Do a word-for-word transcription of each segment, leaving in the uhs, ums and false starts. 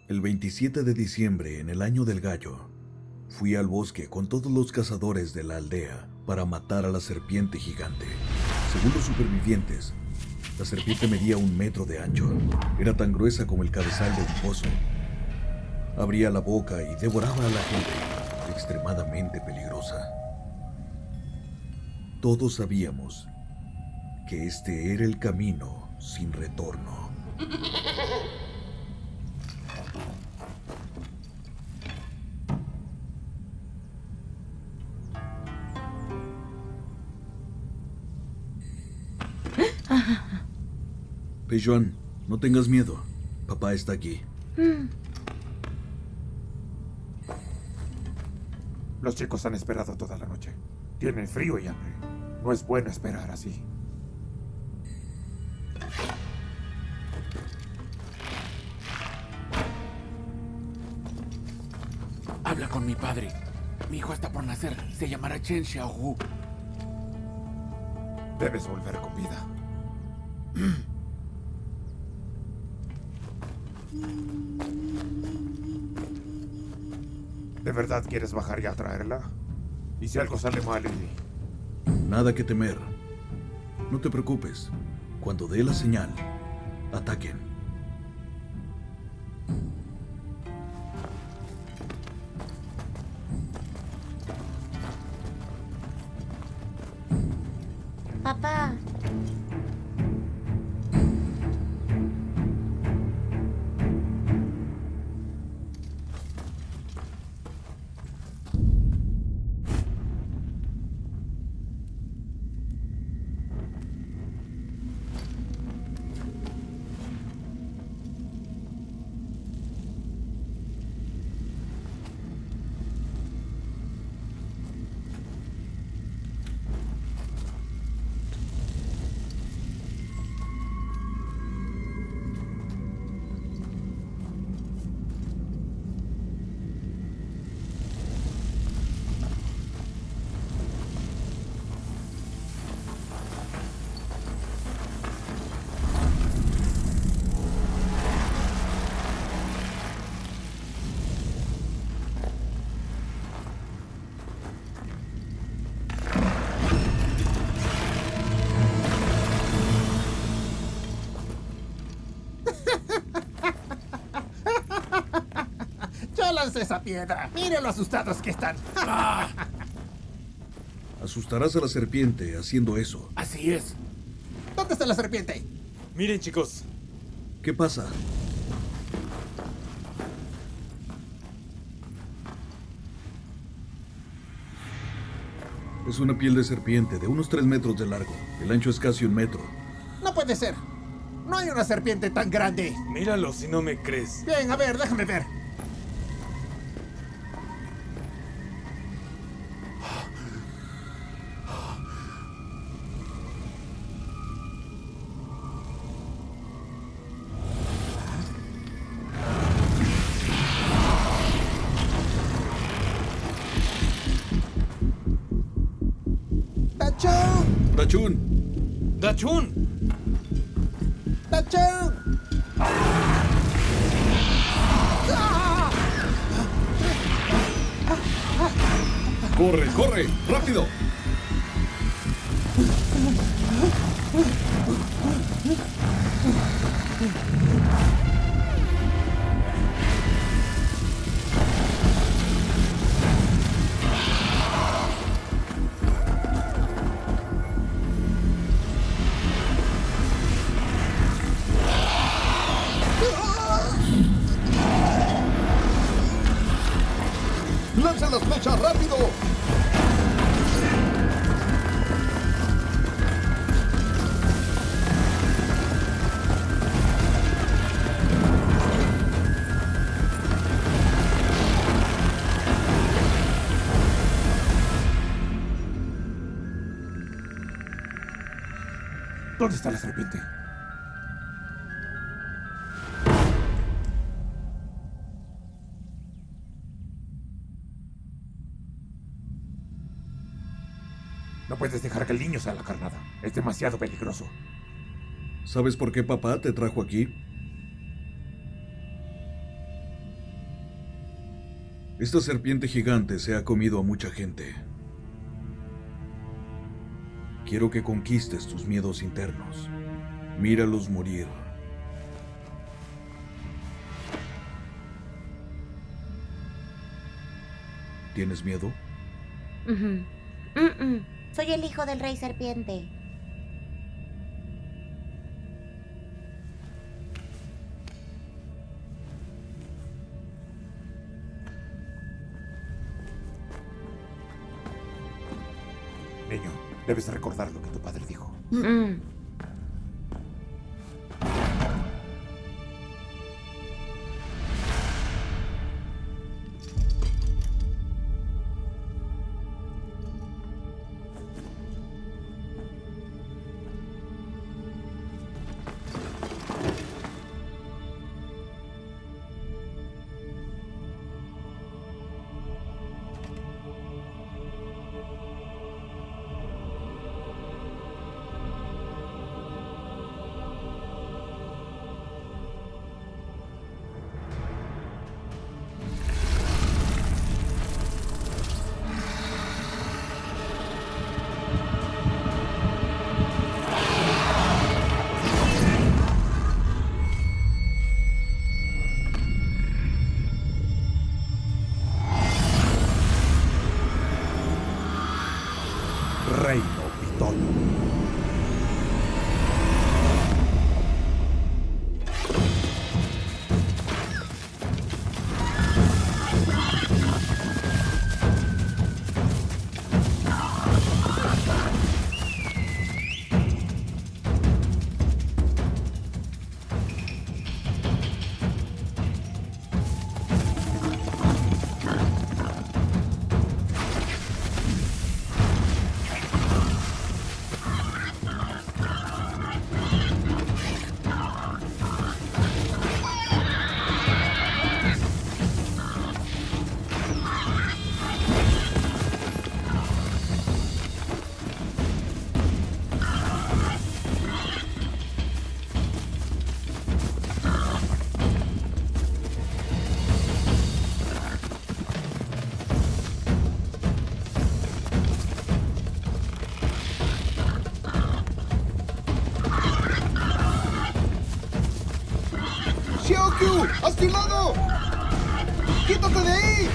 El veintisiete de diciembre, en el año del gallo, fui al bosque con todos los cazadores de la aldea para matar a la serpiente gigante. Según los supervivientes, la serpiente medía un metro de ancho. Era tan gruesa como el cabezal de un pozo. Abría la boca y devoraba a la gente, extremadamente peligrosa. Todos sabíamos que este era el camino sin retorno. Pejuan, no tengas miedo. Papá está aquí. Los chicos han esperado toda la noche. Tienen frío y hambre. No es bueno esperar así. Habla con mi padre. Mi hijo está por nacer. Se llamará Chen Xiaohu. Debes volver con vida. ¿De verdad quieres bajar y a traerla? ¿Y si algo sale mal y...? Nada que temer. No te preocupes. Cuando dé la señal, ataquen. Papá. ¡Lancé esa piedra! ¡Miren lo asustados que están! ¡Ah! Asustarás a la serpiente haciendo eso. Así es. ¿Dónde está la serpiente? Miren, chicos. ¿Qué pasa? Es una piel de serpiente de unos tres metros de largo. El ancho es casi un metro. No puede ser. No hay una serpiente tan grande. Míralo si no me crees. Bien, a ver, déjame ver. ¡Dachun! ¡Dachun! ¡Dachun! ¡Corre, corre! ¡Rápido! ¡Lanza las flechas rápido! ¿Dónde está la serpiente? No puedes dejar que el niño sea la carnada. Es demasiado peligroso. ¿Sabes por qué papá te trajo aquí? Esta serpiente gigante se ha comido a mucha gente. Quiero que conquistes tus miedos internos. Míralos morir. ¿Tienes miedo? Ujú. Mm-mm. Soy el hijo del rey serpiente. Niño, debes recordar lo que tu padre dijo. Mm. Reino Pitón. ¡Xiaokyu! ¡A tu lado! ¡Quítate de ahí!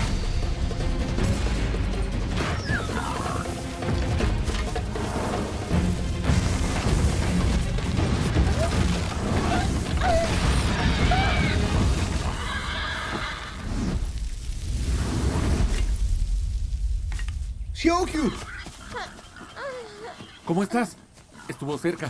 ¡Xiaokyu! ¿Cómo estás? Estuvo cerca.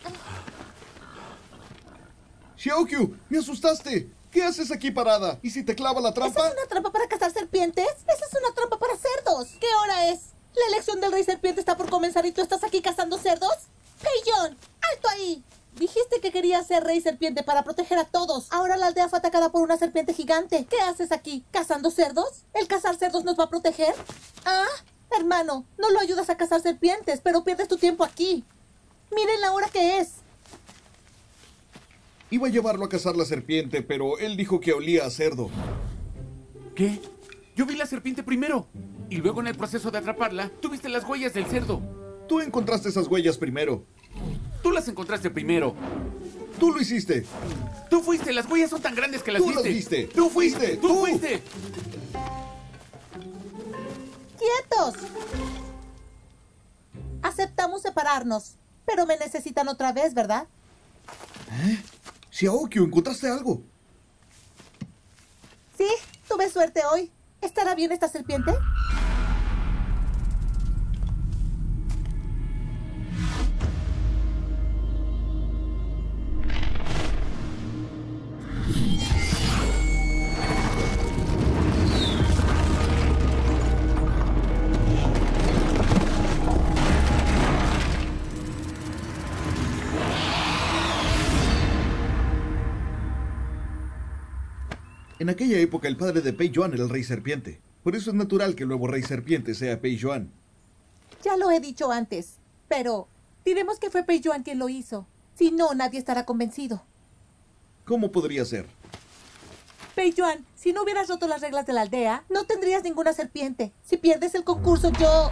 ¡Xiaokyu! ¡Me asustaste! ¿Qué haces aquí parada? ¿Y si te clava la trampa? ¿Esa es una trampa para cazar serpientes? ¡Esa es una trampa para cerdos! ¿Qué hora es? ¿La elección del rey serpiente está por comenzar y tú estás aquí cazando cerdos? ¡Peillón! ¡Alto ahí! Dijiste que querías ser rey serpiente para proteger a todos. Ahora la aldea fue atacada por una serpiente gigante. ¿Qué haces aquí? ¿Cazando cerdos? ¿El cazar cerdos nos va a proteger? ¿Ah? Hermano, no lo ayudas a cazar serpientes, pero pierdes tu tiempo aquí. Miren la hora que es. Iba a llevarlo a cazar la serpiente, pero él dijo que olía a cerdo. ¿Qué? Yo vi la serpiente primero. Y luego en el proceso de atraparla, tuviste las huellas del cerdo. Tú encontraste esas huellas primero. Tú las encontraste primero. Tú lo hiciste. Tú fuiste. Las huellas son tan grandes que las Tú viste. las viste. Tú fuiste. Tú, Tú. fuiste. ¡Quietos! Aceptamos separarnos, pero me necesitan otra vez, ¿verdad? ¿Eh? Xiaokyu, ¿encontraste algo? Sí, tuve suerte hoy. ¿Estará bien esta serpiente? En aquella época el padre de Pei Yuan era el rey serpiente. Por eso es natural que el nuevo rey serpiente sea Pei Yuan. Ya lo he dicho antes, pero diremos que fue Pei Yuan quien lo hizo. Si no, nadie estará convencido. ¿Cómo podría ser? Pei Yuan, si no hubieras roto las reglas de la aldea, no tendrías ninguna serpiente. Si pierdes el concurso, yo...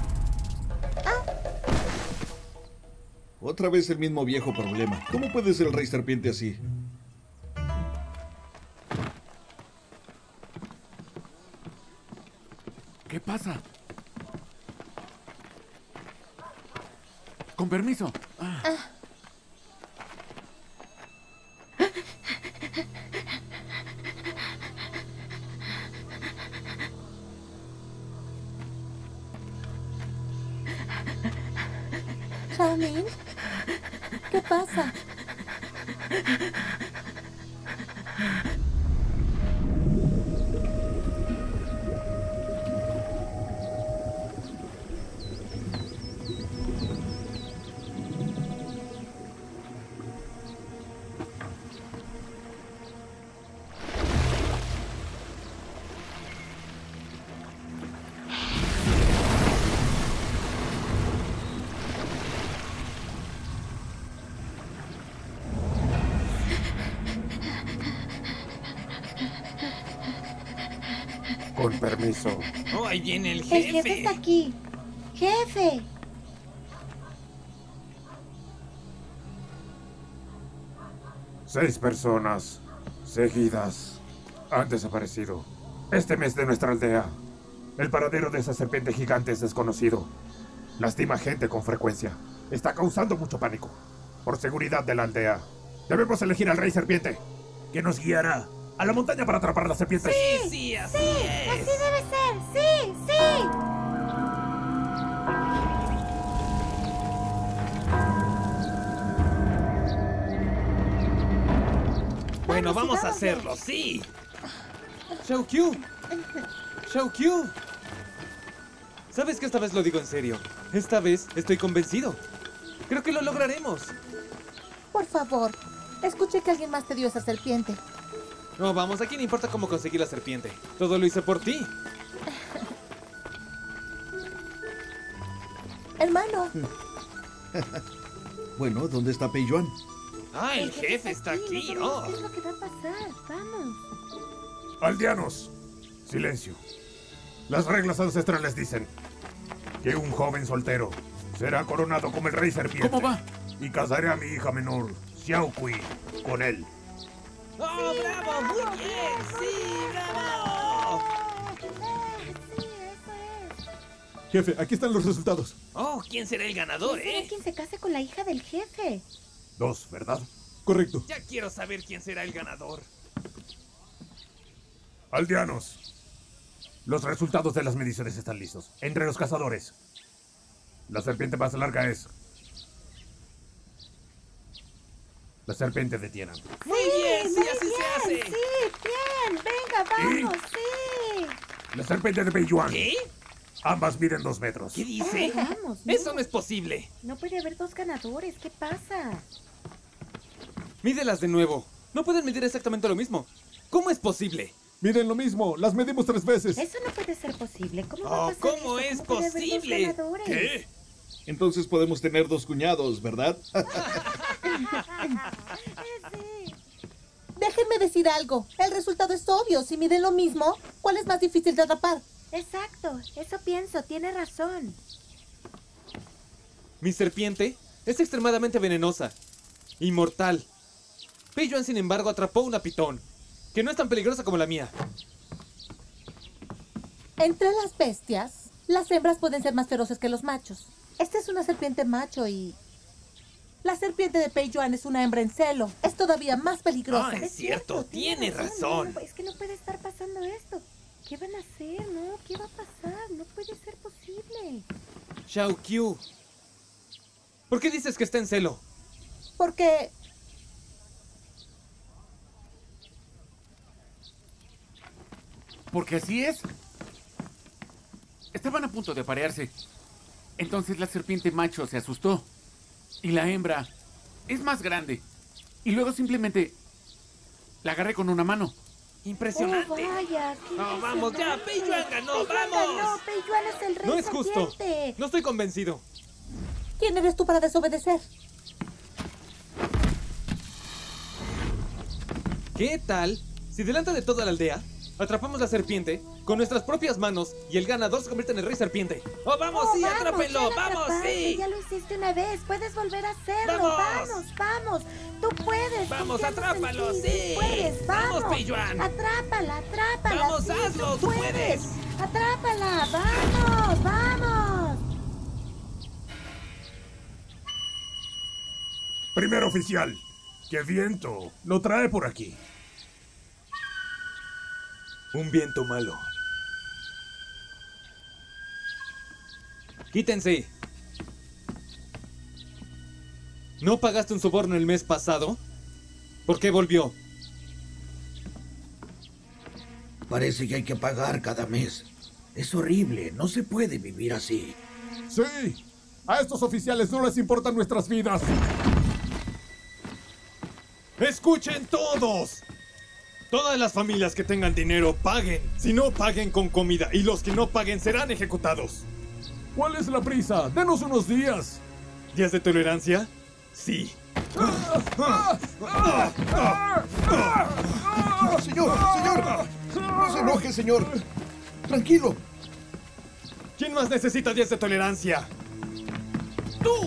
Otra vez el mismo viejo problema. ¿Cómo puede ser el rey serpiente así? ¿Qué pasa? Con permiso. Ah. Xiaomin, ¿qué pasa? Con permiso. Oh, ahí viene el El jefe. jefe está aquí. Jefe. Seis personas seguidas han desaparecido este mes de nuestra aldea. El paradero de esa serpiente gigante es desconocido. Lastima gente con frecuencia. Está causando mucho pánico. Por seguridad de la aldea, debemos elegir al rey serpiente, que nos guiará a la montaña para atrapar a las serpientes. Sí, sí, así es. Así debe ser. Sí, sí. Bueno, Vamos, vamos a vamos. hacerlo, sí. Xiao Qiu. Xiao Qiu. ¿Sabes que esta vez lo digo en serio? Esta vez estoy convencido. Creo que lo lograremos. Por favor, escuché que alguien más te dio esa serpiente. No, vamos, ¿a quién le importa cómo conseguí la serpiente? Todo lo hice por ti. Hermano, Bueno, ¿dónde está Pei Yuan? Ah, el jefe está aquí. Oh. ¿Qué es lo que va a pasar? Vamos. Aldeanos, silencio. Las reglas ancestrales dicen que un joven soltero será coronado como el rey serpiente. ¿Cómo va? Y casaré a mi hija menor, Xiao Kui, con él. ¡Oh, bravo! ¡Muy bien! ¡Sí, bravo! Sí, eso es. Jefe, aquí están los resultados. Oh, ¿quién será el ganador, ¿Quién será eh? quien se case con la hija del jefe? Dos, ¿verdad? Correcto. Ya quiero saber quién será el ganador. Aldeanos, los resultados de las mediciones están listos. Entre los cazadores, la serpiente más larga es la serpiente de Tianan. Muy bien, sí, muy así bien, se hace. Sí, bien. Venga, vamos, sí. La serpiente de Pei Yuan. ¿Qué? Ambas miden dos metros. ¿Qué dice? Vamos, no. Eso no es posible. No puede haber dos ganadores. ¿Qué pasa? Mídelas de nuevo. No pueden medir exactamente lo mismo. ¿Cómo es posible? Miren lo mismo, las medimos tres veces. Eso no puede ser posible. ¿Cómo va Oh, a pasar ¿cómo esto? es ¿Cómo puede haber dos posible? ganadores? ¿Qué? Entonces podemos tener dos cuñados, ¿verdad? Sí. déjenme decir algo. El resultado es obvio. Si miden lo mismo, ¿cuál es más difícil de atrapar? Exacto. Eso pienso. Tiene razón. Mi serpiente es extremadamente venenosa. Inmortal. Pei Yuan, sin embargo, atrapó una pitón, que no es tan peligrosa como la mía. Entre las bestias, las hembras pueden ser más feroces que los machos. Esta es una serpiente macho y... la serpiente de Pei Yuan es una hembra en celo. Es todavía más peligrosa. Ah, es cierto, tiene razón. No, no, es que no puede estar pasando esto. ¿Qué van a hacer? No, ¿qué va a pasar? No puede ser posible. Xiao Qiu. ¿Por qué dices que está en celo? Porque... Porque así es. Estaban a punto de aparearse. Entonces la serpiente macho se asustó. Y la hembra es más grande. Y luego simplemente la agarré con una mano. Impresionante. Oh, vaya, qué No, vamos ya, impresionante. Pei Yuan ganó, Pei Yuan vamos. ganó, Pei Yuan es el rey No es justo. serpiente. No estoy convencido. ¿quién eres tú para desobedecer? ¿Qué tal Si delante de toda la aldea atrapamos la serpiente con nuestras propias manos y el ganador se convierte en el rey serpiente. ¡Oh, vamos! Oh, ¡Sí, vamos, atrápenlo! ya lo ¡Vamos, atrapaste, sí! Ya lo hiciste una vez, puedes volver a hacerlo. ¡Vamos! Vamos, vamos. Tú puedes. Vamos, confiamos en atrápalo, ti, sí. Tú puedes, vamos. Vamos, Peijuan. Atrápala, atrápala. Vamos, sí, hazlo, tú puedes. Atrápala, vamos, vamos. Primer oficial, ¿qué viento lo trae por aquí? Un viento malo. Quítense. ¿No pagaste un soborno el mes pasado? ¿Por qué volvió? Parece que hay que pagar cada mes. Es horrible, no se puede vivir así. Sí, a estos oficiales no les importan nuestras vidas. ¡Escuchen todos! Todas las familias que tengan dinero paguen. Si no, paguen con comida. Y los que no paguen serán ejecutados. ¿Cuál es la prisa? Denos unos días. ¿Días de tolerancia? Sí. Señor, señor. No se enoje, señor. Tranquilo. ¿Quién más necesita días de tolerancia? ¡Tú!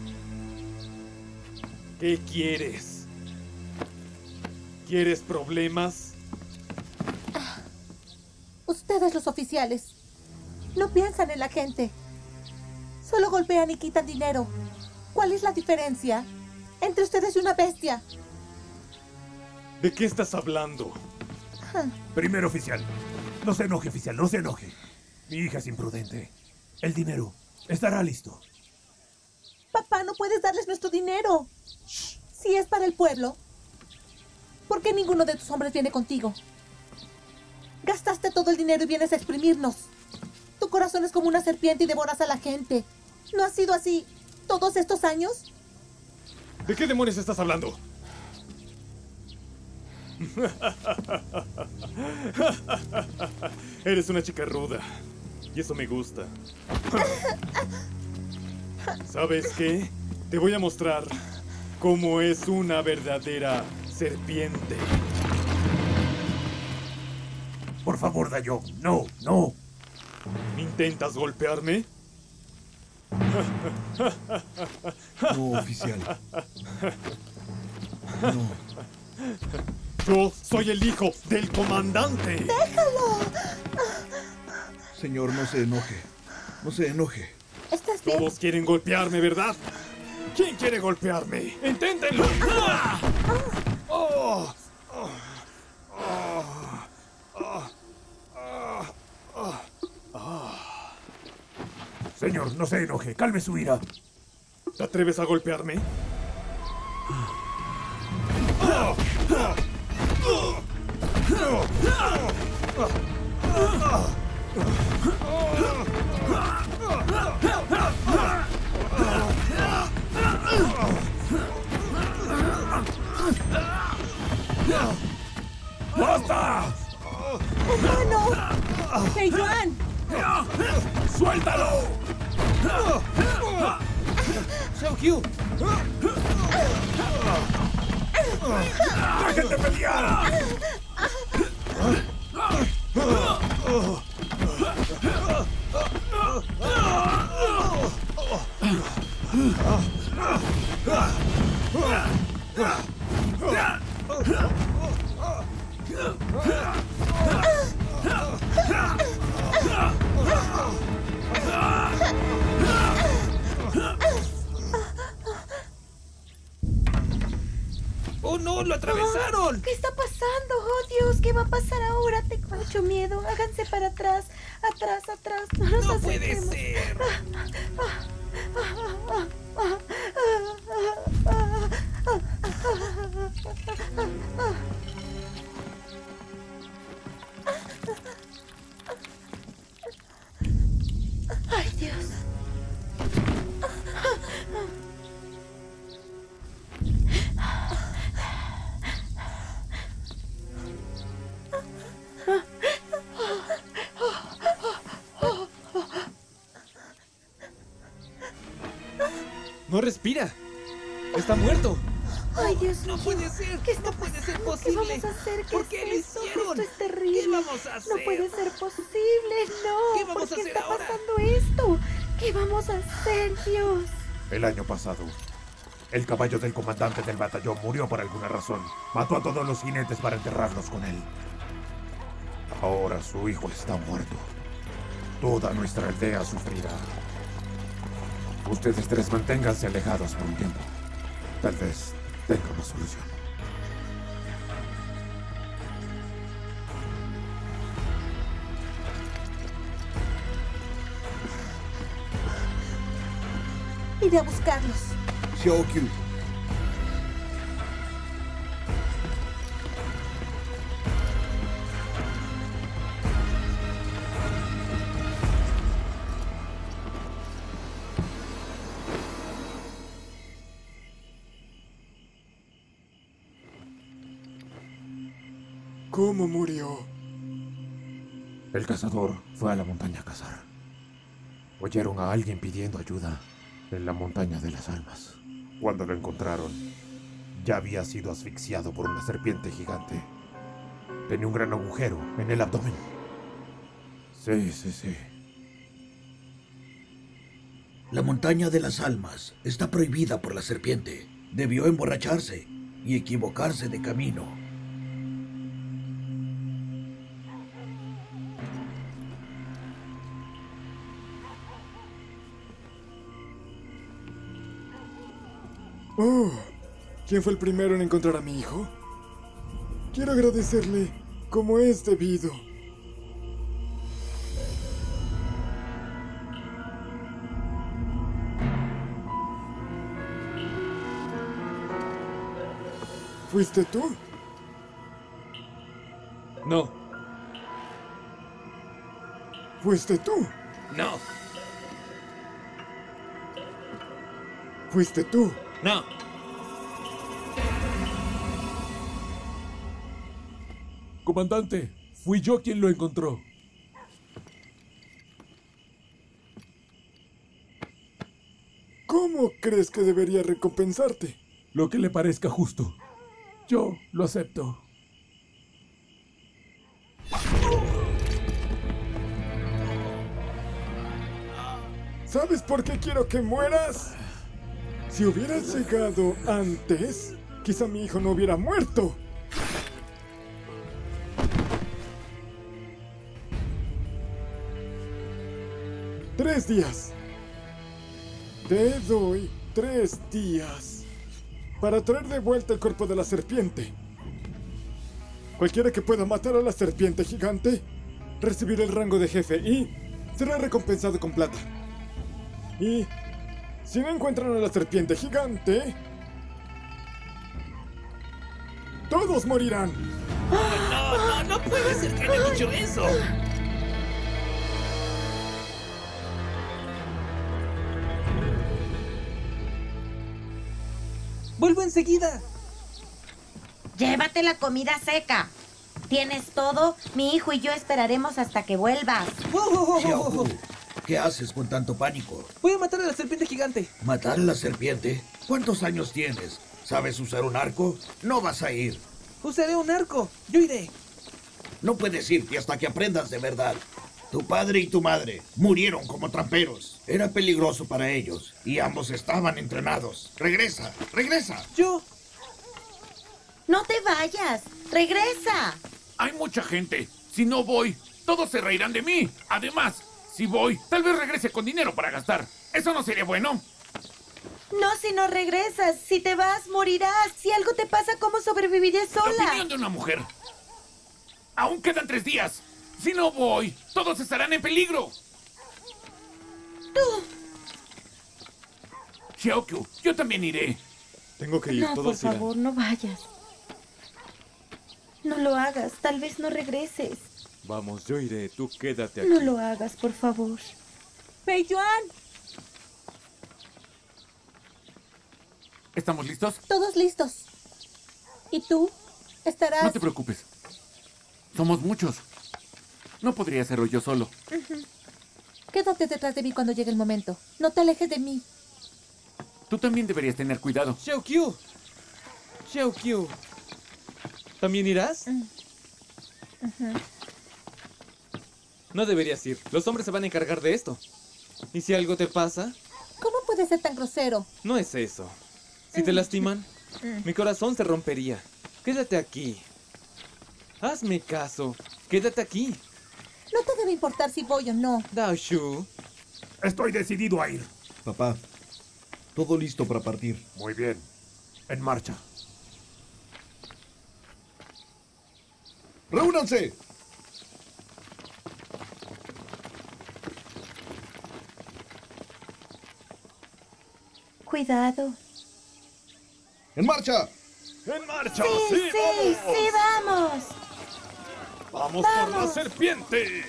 ¿Qué quieres? ¿Quieres problemas? Ustedes los oficiales no piensan en la gente. Solo golpean y quitan dinero. ¿Cuál es la diferencia entre ustedes y una bestia? ¿De qué estás hablando? Primer oficial, no se enoje, oficial, no se enoje. Mi hija es imprudente. El dinero estará listo. Papá, no puedes darles nuestro dinero. Si es para el pueblo, ¿por qué ninguno de tus hombres viene contigo? Gastaste todo el dinero y vienes a exprimirnos. Tu corazón es como una serpiente y devoras a la gente. ¿No ha sido así todos estos años? ¿De qué demonios estás hablando? Eres una chica ruda. Y eso me gusta. ¿Sabes qué? Te voy a mostrar cómo es una verdadera serpiente. Por favor, Dayo. No, no. ¿Intentas golpearme? No, oficial. No. Yo soy el hijo del comandante. ¡Déjalo! Señor, no se enoje. No se enoje. ¿Estás bien? Todos quieren golpearme, ¿verdad? ¿Quién quiere golpearme? ¡Inténtenlo! ¡Ah! ¡Oh! ¡Oh! ¡Oh! ¡Oh! ¡Oh! Señor, no se enoje. Calme su ira. ¿Te atreves a golpearme? ¡Basta! ¡Humano! ¡Peijuan! ¡Suéltalo! ¡Xiaoqiu! ¡Dejen de pelear! ¡Oh, no! ¡Lo atravesaron! ¿Qué está pasando? Oh, Dios, ¿qué va a pasar ahora? Tengo mucho miedo. Háganse para atrás, atrás, atrás. No, nos ¡No puede acerquemos. ser! Ay, Dios. ¡No respira! ¡Está muerto! Ay, Dios mío. No puede ser. ¿Qué está No puede ser pasando? posible. ¿Qué vamos a hacer? ¿Qué ¿Por es qué lo esto? hicieron? Esto es terrible. ¿Qué vamos a hacer? No puede ser posible. No. ¿Qué vamos ¿Por a qué hacer está ahora? pasando esto? ¿Qué vamos a hacer, Dios? El año pasado, el caballo del comandante del batallón murió por alguna razón. Mató a todos los jinetes para enterrarlos con él. Ahora su hijo está muerto. Toda nuestra aldea sufrirá. Ustedes tres manténganse alejados por un tiempo. Tal vez tenga una solución. Iré a buscarlos. Xiaokyu, ¿Cómo murió? El cazador fue a la montaña a cazar. Oyeron a alguien pidiendo ayuda en la montaña de las almas. Cuando lo encontraron, ya había sido asfixiado por una serpiente gigante. Tenía un gran agujero en el abdomen. Sí, sí, sí. La montaña de las almas está prohibida por la serpiente. Debió emborracharse y equivocarse de camino. Oh, ¿quién fue el primero en encontrar a mi hijo? Quiero agradecerle como es debido. ¿Fuiste tú? No. ¿Fuiste tú? No. ¿Fuiste tú? No. Comandante, fui yo quien lo encontró. ¿Cómo crees que debería recompensarte? Lo que le parezca justo. Yo lo acepto. ¿Sabes por qué quiero que mueras? Si hubieras llegado antes, quizá mi hijo no hubiera muerto. Tres días. Te doy tres días para traer de vuelta el cuerpo de la serpiente. Cualquiera que pueda matar a la serpiente gigante recibirá el rango de jefe y será recompensado con plata. Y si no encuentran a la serpiente gigante, todos morirán. No, no, no puede ser que haya dicho eso. Vuelvo enseguida. Llévate la comida seca. ¿Tienes todo? Mi hijo y yo esperaremos hasta que vuelvas. Xiaokyu, ¿qué haces con tanto pánico? Voy a matar a la serpiente gigante. ¿Matar a la serpiente? ¿Cuántos años tienes? ¿Sabes usar un arco? No vas a ir. Usaré un arco. Yo iré. No puedes irte hasta que aprendas de verdad. Tu padre y tu madre murieron como tramperos. Era peligroso para ellos y ambos estaban entrenados. Regresa, regresa. Yo... No te vayas. Regresa. Hay mucha gente. Si no voy, todos se reirán de mí. Además, si voy, tal vez regrese con dinero para gastar. ¿Eso no sería bueno? No, si no regresas. Si te vas, morirás. Si algo te pasa, ¿cómo sobreviviré La sola? opinión de una mujer. Aún quedan tres días. Si no voy, todos estarán en peligro. Tú. Xiaokyu, yo también iré. Tengo que ir, No, por todos irán. favor, no vayas. No lo hagas. Tal vez no regreses. Vamos, yo iré. Tú quédate aquí. No lo hagas, por favor. Pei Yuan, ¿Estamos listos? todos listos. ¿Y tú? ¿Estarás? No te preocupes. Somos muchos. No podría hacerlo yo solo. Quédate detrás de mí cuando llegue el momento. No te alejes de mí. Tú también deberías tener cuidado. Xiaokyu. Xiaoqiu, ¿también irás? Mm. Ujú. No deberías ir. Los hombres se van a encargar de esto. ¿Y si algo te pasa? ¿Cómo puedes ser tan grosero? No es eso. Si te lastiman, Mm. mi corazón se rompería. Quédate aquí. Hazme caso. Quédate aquí. No te debe importar si voy o no. Dao Shu. Estoy decidido a ir. Papá, todo listo para partir. Muy bien. En marcha. ¡Reúnanse! Cuidado. ¡En marcha! ¡En marcha! Sí, sí, sí, vamos. ¡Vamos por la Vamos. serpiente!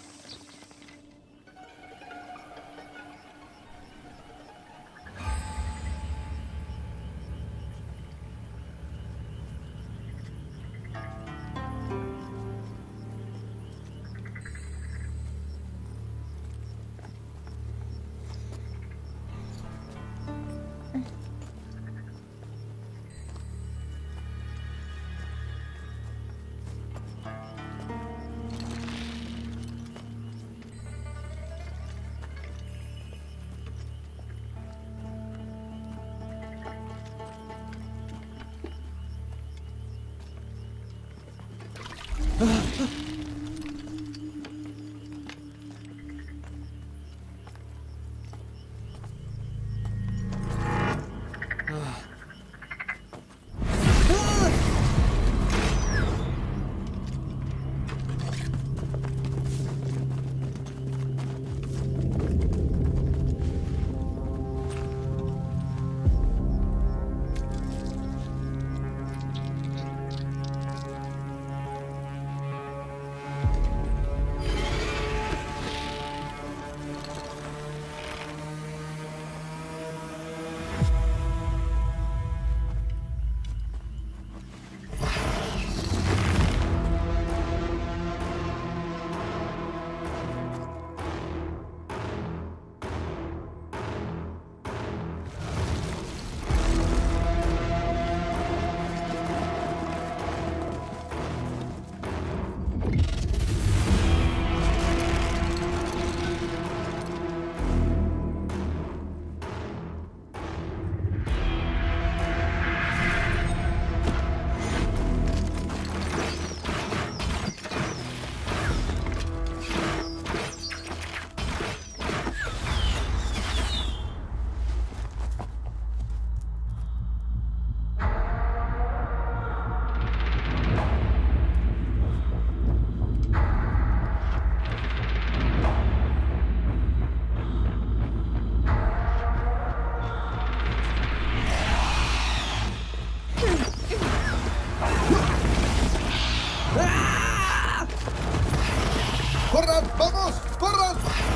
¡Corran! ¡Vamos! ¡Corran!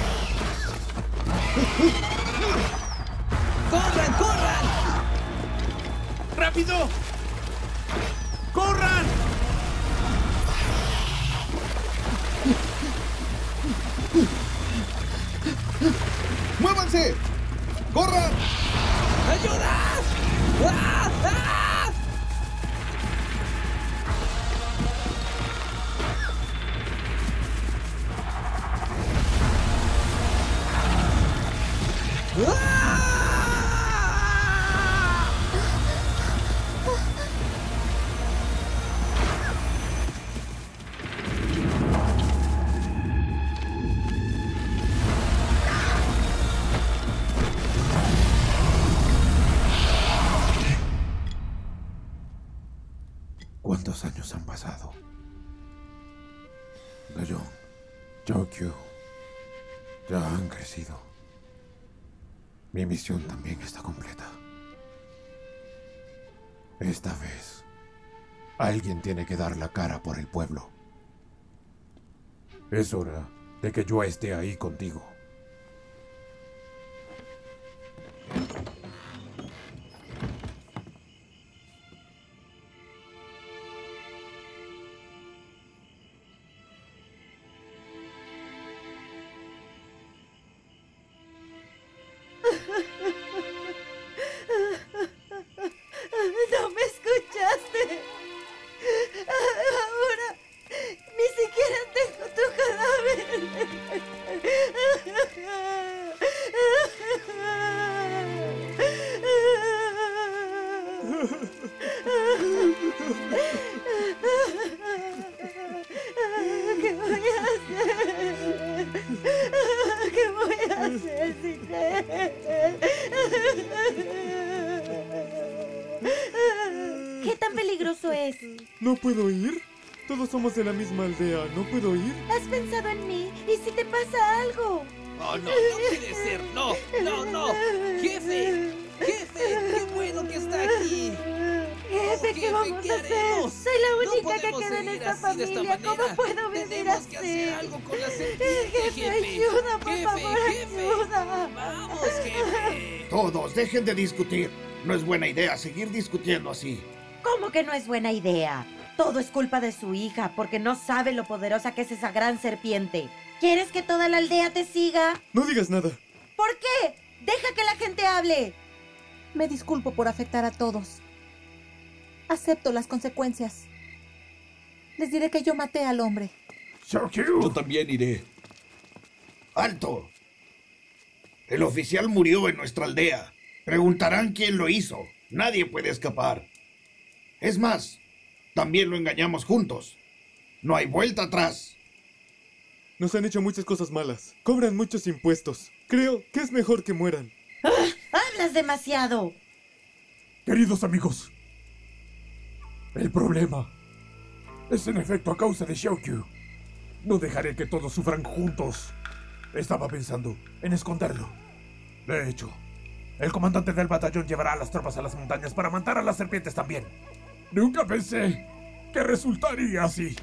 ¡Corran, corran! ¡Rápido! ¡Corran! ¡Muévanse! ¡Corran! ¡Ayuda! ¡Ah! ¡Ah! ¿Cuántos años han pasado? Dayon, Xiaoqiu, ya han crecido. Mi misión también está completa. Esta vez, alguien tiene que dar la cara por el pueblo. Es hora de que yo esté ahí contigo. No me escucha. ¿Qué tan peligroso es? ¿No puedo ir? Todos somos de la misma aldea. ¿No puedo ir? ¿Has pensado en mí? ¿Y si te pasa algo? Oh, no, no puede ser. No, no, no. Jefe, jefe, qué bueno que está aquí. Jefe, Oh, ¿qué jefe, vamos ¿qué a hacer? haremos? Soy la No única que podemos queda en seguir esta así, de esta familia. manera. ¿Cómo puedo vivir Tenemos así? que hacer algo con la serpiente, Jefe, jefe. ayuda, por Jefe, favor, jefe. ayuda. Vamos, jefe. Todos, dejen de discutir. No es buena idea seguir discutiendo así. ¿Cómo que no es buena idea? Todo es culpa de su hija, porque no sabe lo poderosa que es esa gran serpiente. ¿Quieres que toda la aldea te siga? No digas nada. ¿Por qué? Deja que la gente hable. Me disculpo por afectar a todos. Acepto las consecuencias. Les diré que yo maté al hombre. Yo también iré. ¡Alto! El oficial murió en nuestra aldea. Preguntarán quién lo hizo. Nadie puede escapar. Es más, también lo engañamos juntos. No hay vuelta atrás. Nos han hecho muchas cosas malas. Cobran muchos impuestos. Creo que es mejor que mueran. ¡Ah! ¡Hablas demasiado! Queridos amigos, el problema es en efecto a causa de Xiaokyu. No dejaré que todos sufran juntos. Estaba pensando en esconderlo. De hecho, el comandante del batallón llevará a las tropas a las montañas para matar a las serpientes también. Nunca pensé que resultaría así.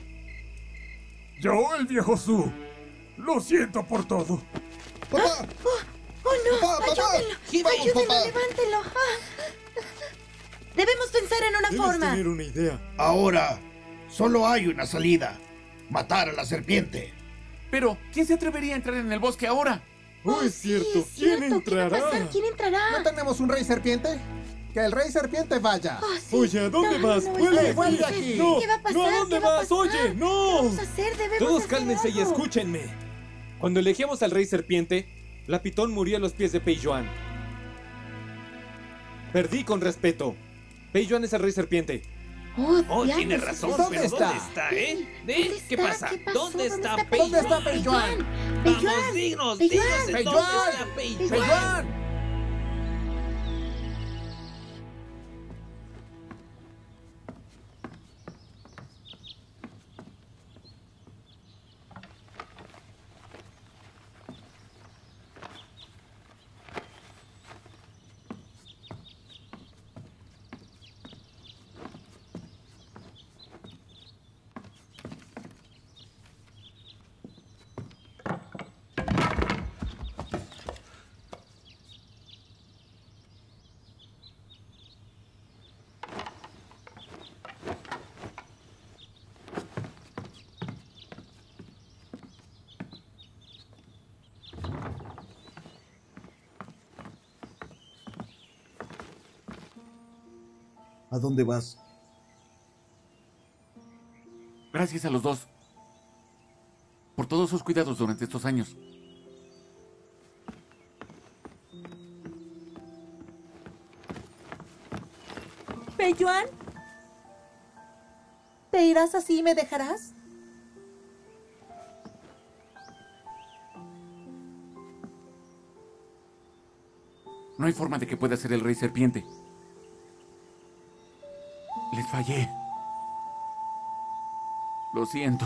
Yo, el viejo Su, lo siento por todo. ¡Papá! ¡Oh, oh no! Papá, papá. ¡Ayúdenlo! ¿Qué vamos, ¡Ayúdenlo! papá? ¡Levántelo! Ah. Debemos pensar en una Debes forma. tener una idea. Ahora, solo hay una salida. Matar a la serpiente. Pero, ¿quién se atrevería a entrar en el bosque ahora? Oh, es cierto. Sí, es ¿Quién cierto. ¿Qué va a entrará? pasar? ¿Quién entrará? ¿No tenemos un rey serpiente? Que el rey serpiente vaya. Oh, sí. Oye, ¿a dónde No, vas? no, ¡Vuelve no, aquí! vuelve aquí! ¡No! ¿Qué va a pasar? ¡No! ¿A dónde ¿Qué va a vas? pasar? ¡Oye, no! ¿Qué vamos a hacer? Debemos Todos hacer cálmense y algo. escúchenme. Cuando elegimos al rey serpiente, la pitón murió a los pies de Pei Yuan. Perdí con respeto. Pei Yuan es el rey serpiente. Oh, Oh, diablos, tiene ¿eso razón, es ¿Dónde pero está? ¿dónde está, eh? ¿Dónde ¿Eh? ¿Qué está? pasa? ¿Qué pasó? ¿Dónde está Pei ¿Dónde está Yuan? Pei Yuan? Pei Vamos, Yuan. dinos, Pei dinos Yuan. en ¡Pei dónde Yuan! está Pei Pei ¡Pei Yuan. Yuan! ¿A dónde vas? Gracias a los dos. Por todos sus cuidados durante estos años. ¿Pei Yuan? ¿Te irás así y me dejarás? No hay forma de que pueda ser el rey serpiente. Les fallé. Lo siento.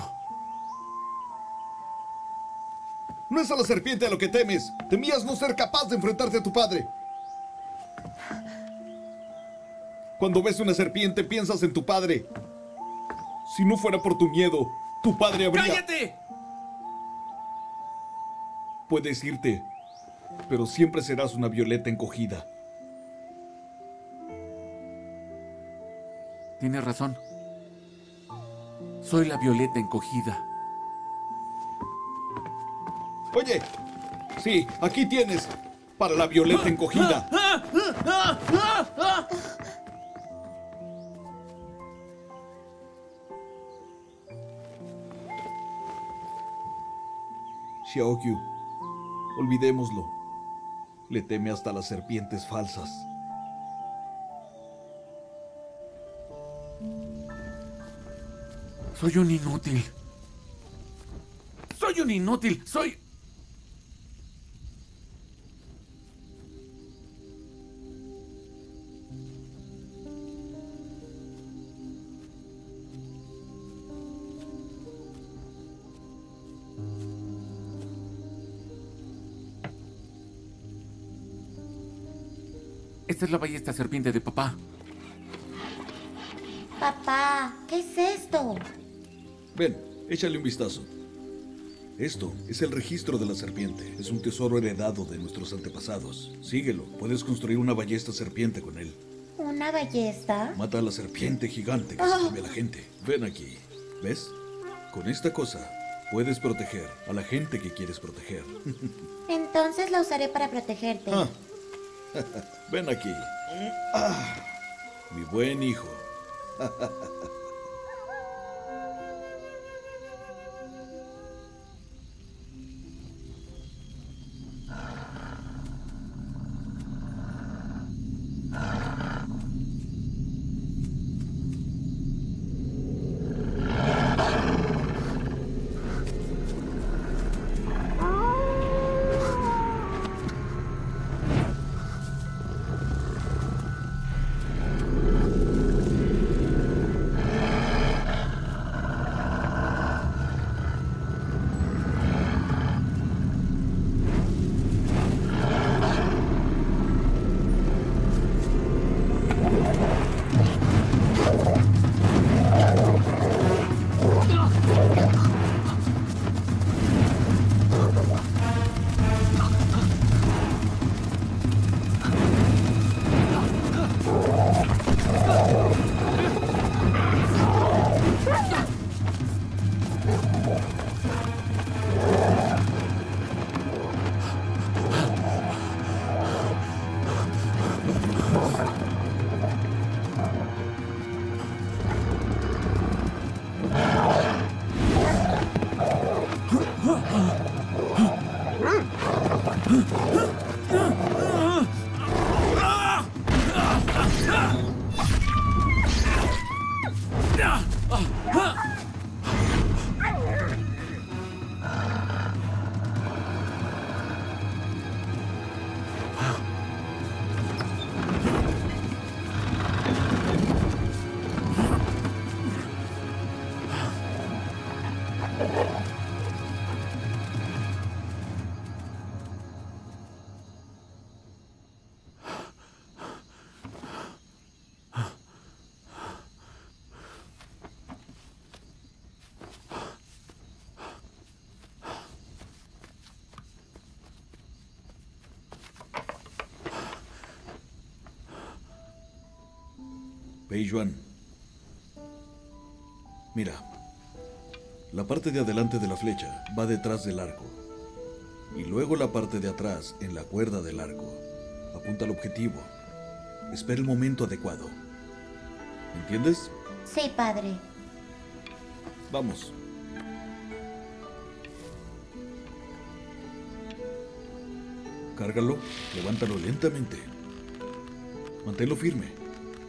No es a la serpiente a lo que temes. Temías no ser capaz de enfrentarte a tu padre. Cuando ves una serpiente piensas en tu padre. Si no fuera por tu miedo, tu padre habría... ¡Cállate! Puedes irte, pero siempre serás una violeta encogida. Tienes razón. Soy la violeta encogida. Oye, sí, aquí tienes para la violeta encogida. Xiaokyu, olvidémoslo. Le teme hasta las serpientes falsas. Soy un inútil. Soy un inútil. Soy... Esta es la ballesta serpiente de papá. Papá, ¿qué es esto? Ven, échale un vistazo. Esto es el registro de la serpiente. Es un tesoro heredado de nuestros antepasados. Síguelo. Puedes construir una ballesta serpiente con él. ¿Una ballesta? Mata a la serpiente gigante que Oh. se come a la gente. Ven aquí. ¿Ves? Con esta cosa puedes proteger a la gente que quieres proteger. Entonces la usaré para protegerte. Ah. Ven aquí. Ah, mi buen hijo. Pei-Yuan. Mira, la parte de adelante de la flecha va detrás del arco. Y luego la parte de atrás en la cuerda del arco. Apunta al objetivo. Espera el momento adecuado. ¿Entiendes? Sí, padre. Vamos. Cárgalo, levántalo lentamente. Manténlo firme.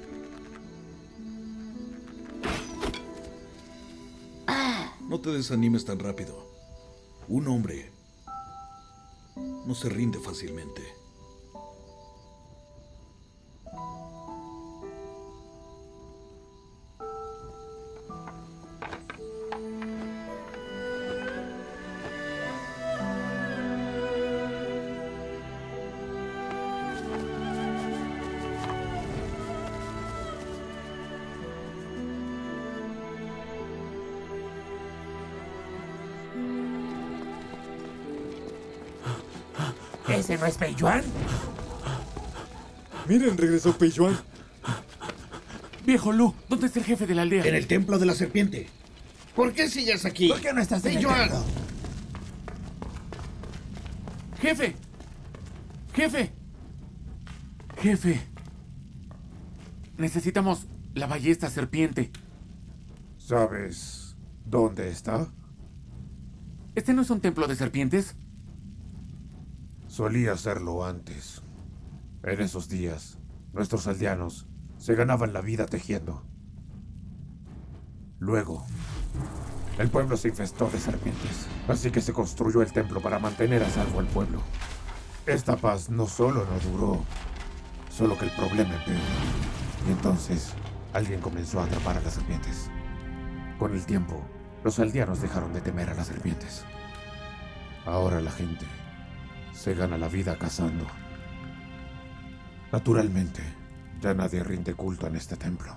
No te desanimes tan rápido. Un hombre no se rinde fácilmente. ¿Ese no es Pei-Yuan? Miren, regresó Pei-Yuan. Viejo Lu, ¿dónde está el jefe de la aldea? En el templo de la serpiente. ¿Por qué sigues aquí? ¿Por qué no estás en el Pei-Yuan? templo? ¡Jefe! ¡Jefe! ¡Jefe! Necesitamos la ballesta serpiente. ¿Sabes dónde está? ¿Este no es un templo de serpientes? Solía serlo antes. En esos días, nuestros aldeanos se ganaban la vida tejiendo. Luego, el pueblo se infestó de serpientes, así que se construyó el templo para mantener a salvo al pueblo. Esta paz no solo no duró, solo que el problema empeoró. Y entonces, alguien comenzó a atrapar a las serpientes. Con el tiempo, los aldeanos dejaron de temer a las serpientes. Ahora la gente se gana la vida cazando. Naturalmente, ya nadie rinde culto en este templo.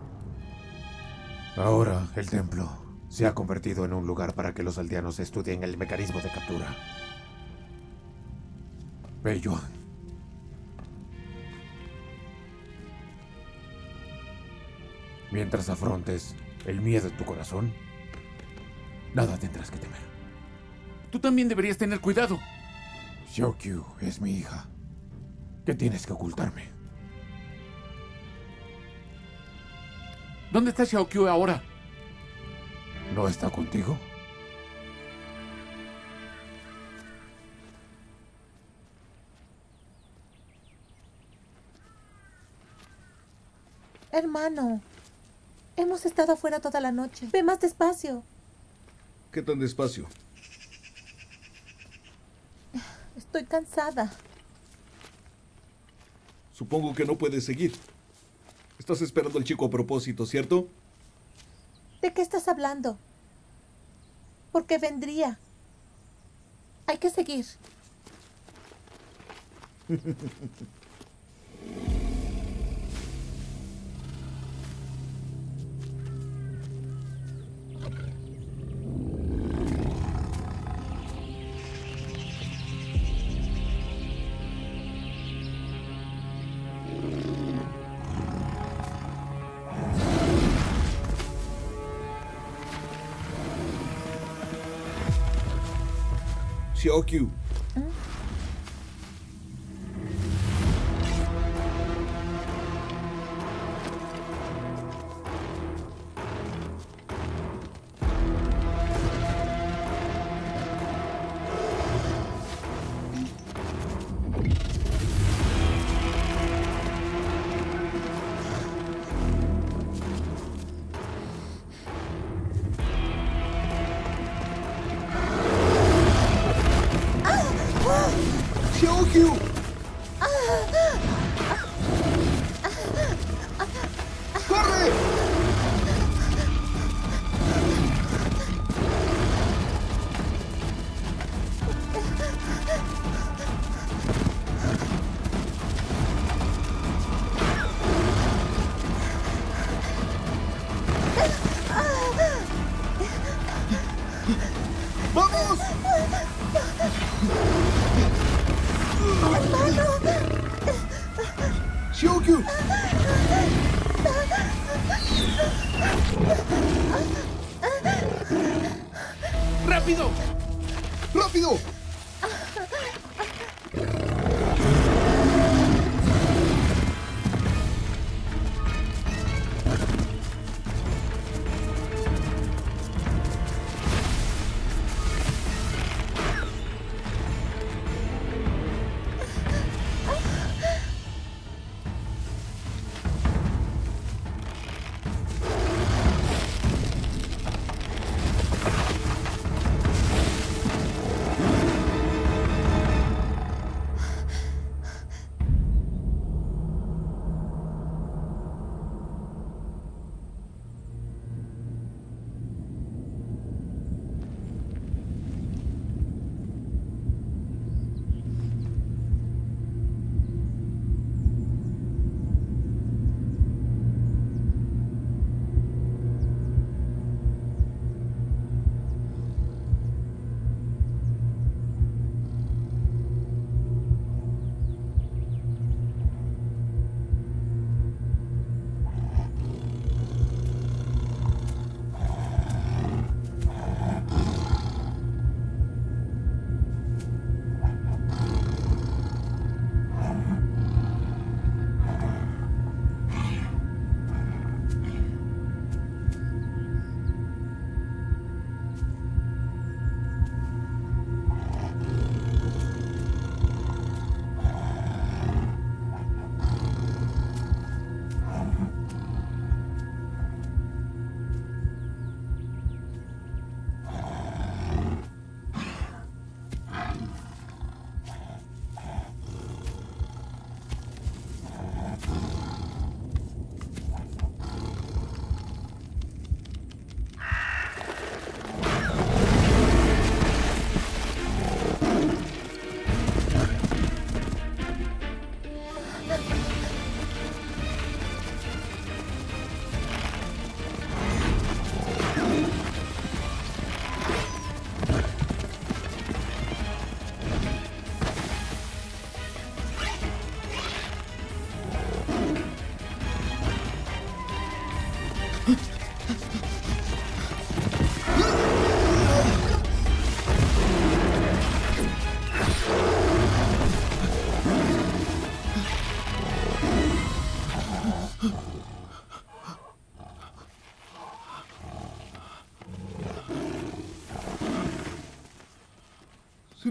Ahora, el templo se ha convertido en un lugar para que los aldeanos estudien el mecanismo de captura. Bello. Mientras afrontes el miedo en tu corazón, nada tendrás que temer. Tú también deberías tener cuidado. Xiaokyu es mi hija. ¿Qué tienes que ocultarme? ¿Dónde está Xiaokyu ahora? ¿No está contigo? Hermano, hemos estado afuera toda la noche. Ve más despacio. ¿Qué tan despacio? Estoy cansada. Supongo que no puedes seguir. Estás esperando al chico a propósito, ¿cierto? ¿De qué estás hablando? Porque vendría. Hay que seguir. Xiaokyu. Xiaokyu. ¡Corre! ¡Vamos! ¡Xiaokyu! ¡Rápido! ¡Rápido!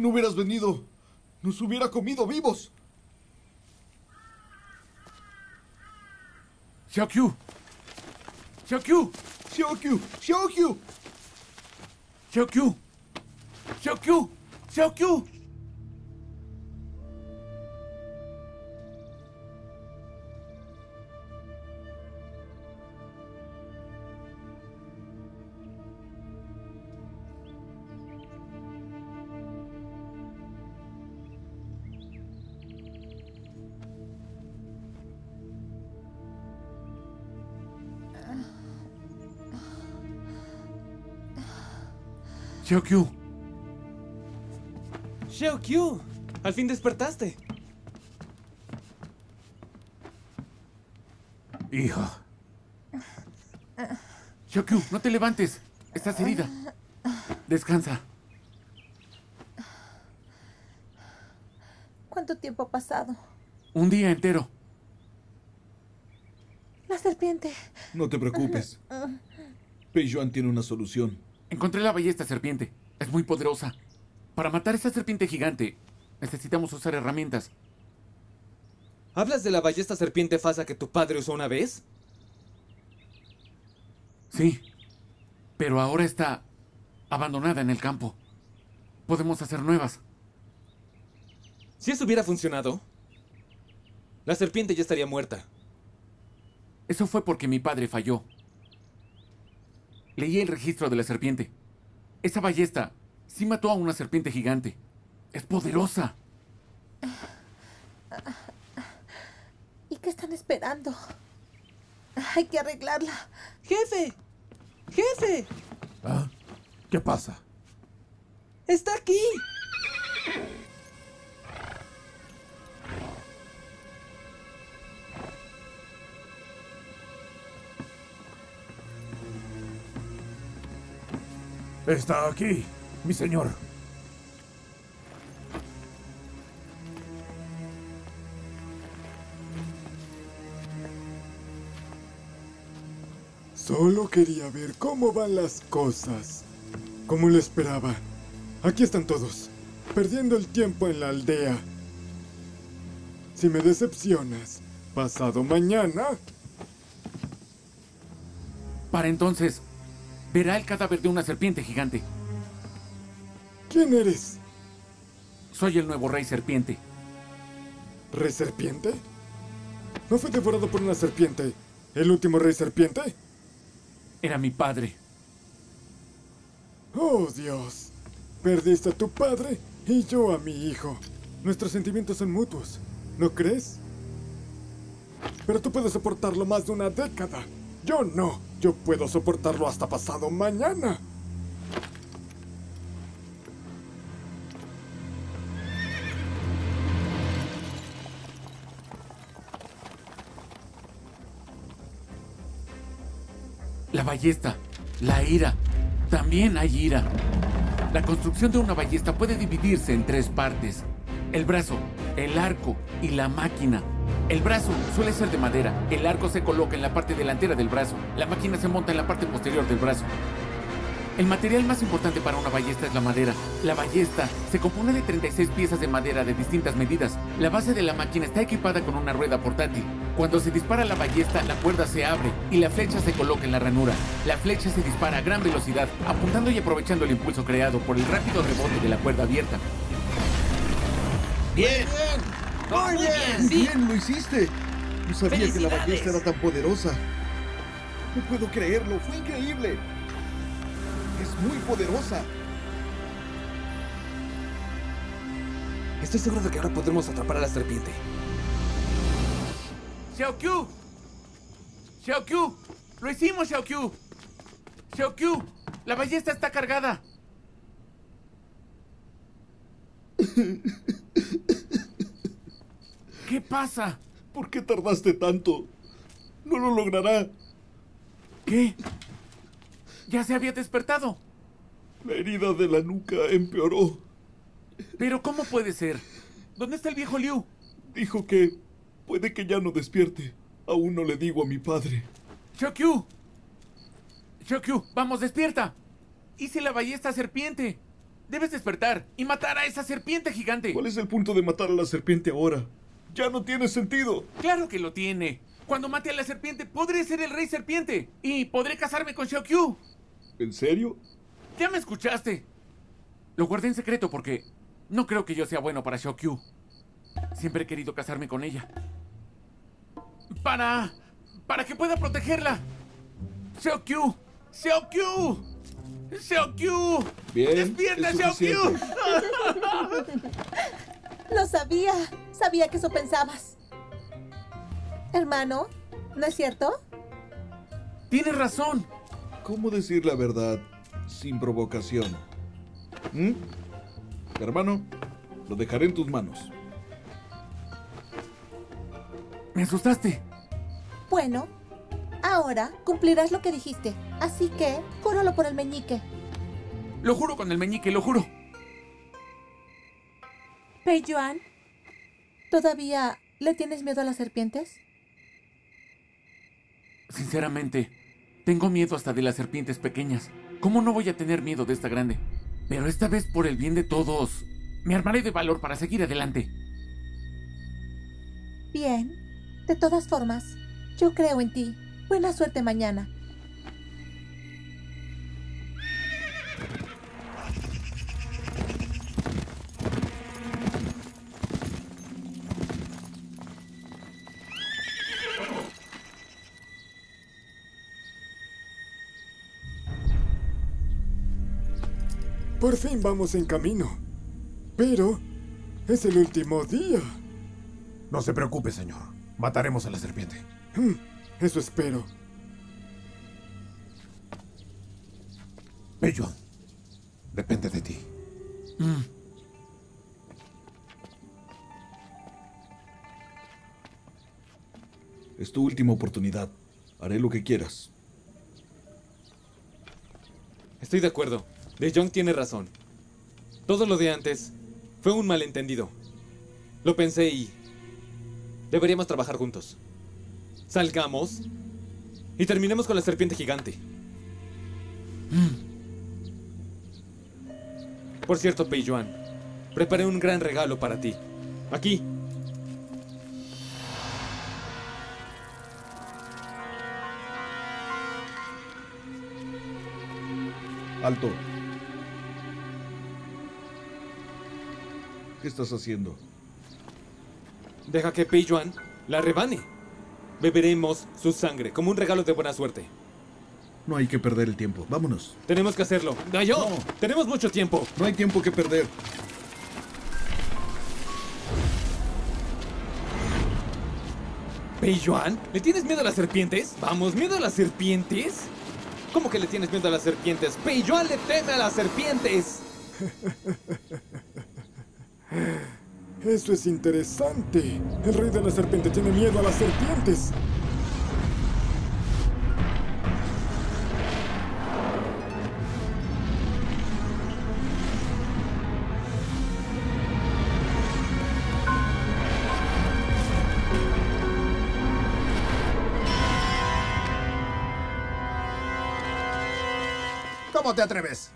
no hubieras venido, nos hubiera comido vivos. Xiaokyu. Xiaokyu. Xiaokyu. Xiaokyu. Xiaokyu. Xiaokyu. Xiaokyu. Xiaokyu. Xiaokyu, al fin despertaste. Hija. Xiaokyu, no te levantes. Estás herida. Descansa. ¿Cuánto tiempo ha pasado? Un día entero. La serpiente. No te preocupes. Pei-Yuan tiene una solución. Encontré la ballesta serpiente. Es muy poderosa. Para matar a esa serpiente gigante, necesitamos usar herramientas. ¿Hablas de la ballesta serpiente falsa que tu padre usó una vez? Sí, pero ahora está abandonada en el campo. Podemos hacer nuevas. Si eso hubiera funcionado, la serpiente ya estaría muerta. Eso fue porque mi padre falló. Leí el registro de la serpiente. Esa ballesta sí mató a una serpiente gigante. Es poderosa. ¿Y qué están esperando? Hay que arreglarla. ¡Jefe! ¡Jefe! ¿Ah? ¿Qué pasa? ¡Está aquí! Está aquí, mi señor. Solo quería ver cómo van las cosas. Como lo esperaba. Aquí están todos, perdiendo el tiempo en la aldea. Si me decepcionas, pasado mañana... Para entonces, verá el cadáver de una serpiente gigante. ¿Quién eres? Soy el nuevo rey serpiente. ¿Rey serpiente? ¿No fue devorado por una serpiente el último rey serpiente? Era mi padre. Oh, Dios. Perdiste a tu padre y yo a mi hijo. Nuestros sentimientos son mutuos, ¿no crees? Pero tú puedes soportarlo más de una década. Yo no. Yo puedo soportarlo hasta pasado mañana. La ballesta, la ira. También hay ira. La construcción de una ballesta puede dividirse en tres partes: el brazo, el arco y la máquina. El brazo suele ser de madera. El arco se coloca en la parte delantera del brazo. La máquina se monta en la parte posterior del brazo. El material más importante para una ballesta es la madera. La ballesta se compone de treinta y seis piezas de madera de distintas medidas. La base de la máquina está equipada con una rueda portátil. Cuando se dispara la ballesta, la cuerda se abre y la flecha se coloca en la ranura. La flecha se dispara a gran velocidad, apuntando y aprovechando el impulso creado por el rápido rebote de la cuerda abierta. ¡Bien! ¡Muy bien! ¡Muy bien! ¡Lo hiciste! No sabía que la ¡Felicidades! ballesta era tan poderosa. No puedo creerlo, fue increíble. Es muy poderosa. Estoy seguro de que ahora podremos atrapar a la serpiente. ¡Xiaokyu! ¡Xiaokyu! ¡Lo hicimos, Xiaokyu! ¡Xiaokyu! ¡La ballesta está cargada! ¿Qué pasa? ¿Por qué tardaste tanto? No lo logrará. ¿Qué? Ya se había despertado. La herida de la nuca empeoró. ¿Pero cómo puede ser? ¿Dónde está el viejo Liu? Dijo que puede que ya no despierte. Aún no le digo a mi padre. ¡Xiaokyu! ¡Xiaokyu! ¡Vamos, despierta! ¡Hice la ballesta serpiente! Debes despertar y matar a esa serpiente gigante. ¿Cuál es el punto de matar a la serpiente ahora? Ya no tiene sentido. Claro que lo tiene. Cuando mate a la serpiente, podré ser el rey serpiente. Y podré casarme con Xiaokyu. ¿En serio? Ya me escuchaste. Lo guardé en secreto porque no creo que yo sea bueno para Xiaokyu. Siempre he querido casarme con ella. Para... para que pueda protegerla. Xiaokyu. Xiaokyu. Xiaokyu. Bien. ¡Despierta, es Xiaokyu! suficiente. Lo sabía. Sabía que eso pensabas. Hermano, ¿no es cierto? Tienes razón. ¿Cómo decir la verdad sin provocación? ¿Mm? Hermano, lo dejaré en tus manos. Me asustaste. Bueno, ahora cumplirás lo que dijiste. Así que, júralo por el meñique. Lo juro con el meñique, lo juro. Pei Yuan, ¿todavía le tienes miedo a las serpientes? Sinceramente, tengo miedo hasta de las serpientes pequeñas. ¿Cómo no voy a tener miedo de esta grande? Pero esta vez, por el bien de todos, me armaré de valor para seguir adelante. Bien. De todas formas, yo creo en ti. Buena suerte mañana. Por fin vamos en camino. Pero es el último día. No se preocupe, señor. Mataremos a la serpiente. Hmm, eso espero. Pei Yuan, depende de ti. Mm. Es tu última oportunidad. Haré lo que quieras. Estoy de acuerdo. De Jong tiene razón. Todo lo de antes fue un malentendido. Lo pensé y... deberíamos trabajar juntos. Salgamos y terminemos con la serpiente gigante. Mm. Por cierto, Pei Yuan, preparé un gran regalo para ti. Aquí. Alto. ¿Qué estás haciendo? Deja que Pei Yuan la rebane. Beberemos su sangre como un regalo de buena suerte. No hay que perder el tiempo. Vámonos. Tenemos que hacerlo. ¡Dayo! No. Tenemos mucho tiempo. No hay tiempo que perder. ¿Pei Yuan? ¿Le tienes miedo a las serpientes? Vamos, ¿miedo a las serpientes? ¿Cómo que le tienes miedo a las serpientes? ¡Pei Yuan le teme a las serpientes! Eso es interesante. El rey de la serpiente tiene miedo a las serpientes. ¿Cómo te atreves?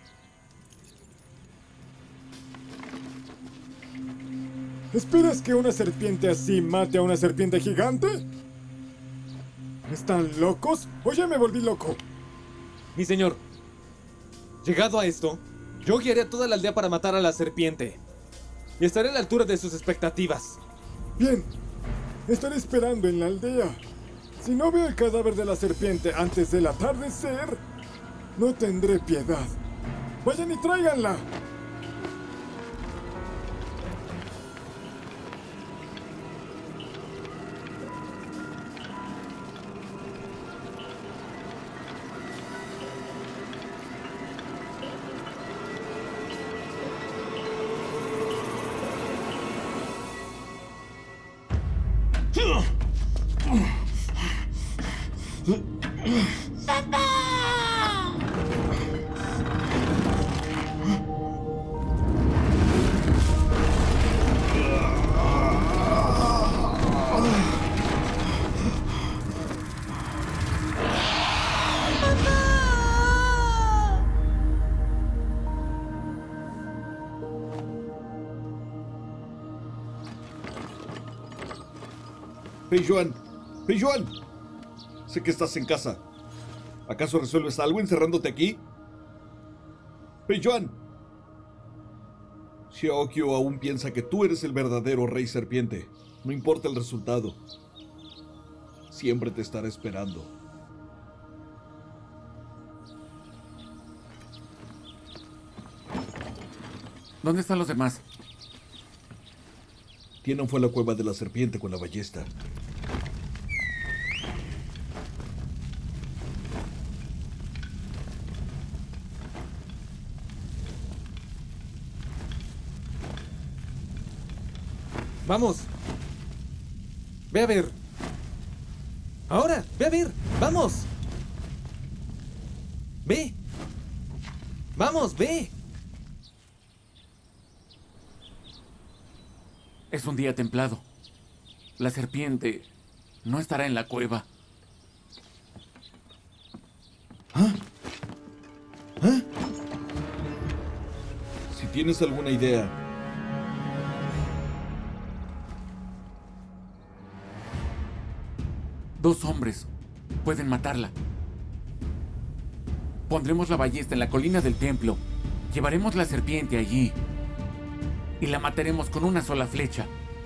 ¿Esperas que una serpiente así mate a una serpiente gigante? ¿Están locos o ya me volví loco? Mi señor, llegado a esto, yo guiaré a toda la aldea para matar a la serpiente. Y estaré a la altura de sus expectativas. Bien, estaré esperando en la aldea. Si no veo el cadáver de la serpiente antes del atardecer, no tendré piedad. Vayan y tráiganla. Peijuan, Peijuan, sé que estás en casa. ¿Acaso resuelves algo encerrándote aquí? Peijuan. Xiaokyu aún piensa que tú eres el verdadero rey serpiente. No importa el resultado. Siempre te estará esperando. ¿Dónde están los demás? Tienen fue a la cueva de la serpiente con la ballesta. Vamos. Ve a ver. Ahora, ve a ver. Vamos. Ve. Vamos, ve. Es un día templado. La serpiente no estará en la cueva. ¿Ah? ¿Ah? Si tienes alguna idea. Dos hombres pueden matarla. Pondremos la ballesta en la colina del templo. Llevaremos la serpiente allí. Y la mataremos con una sola flecha.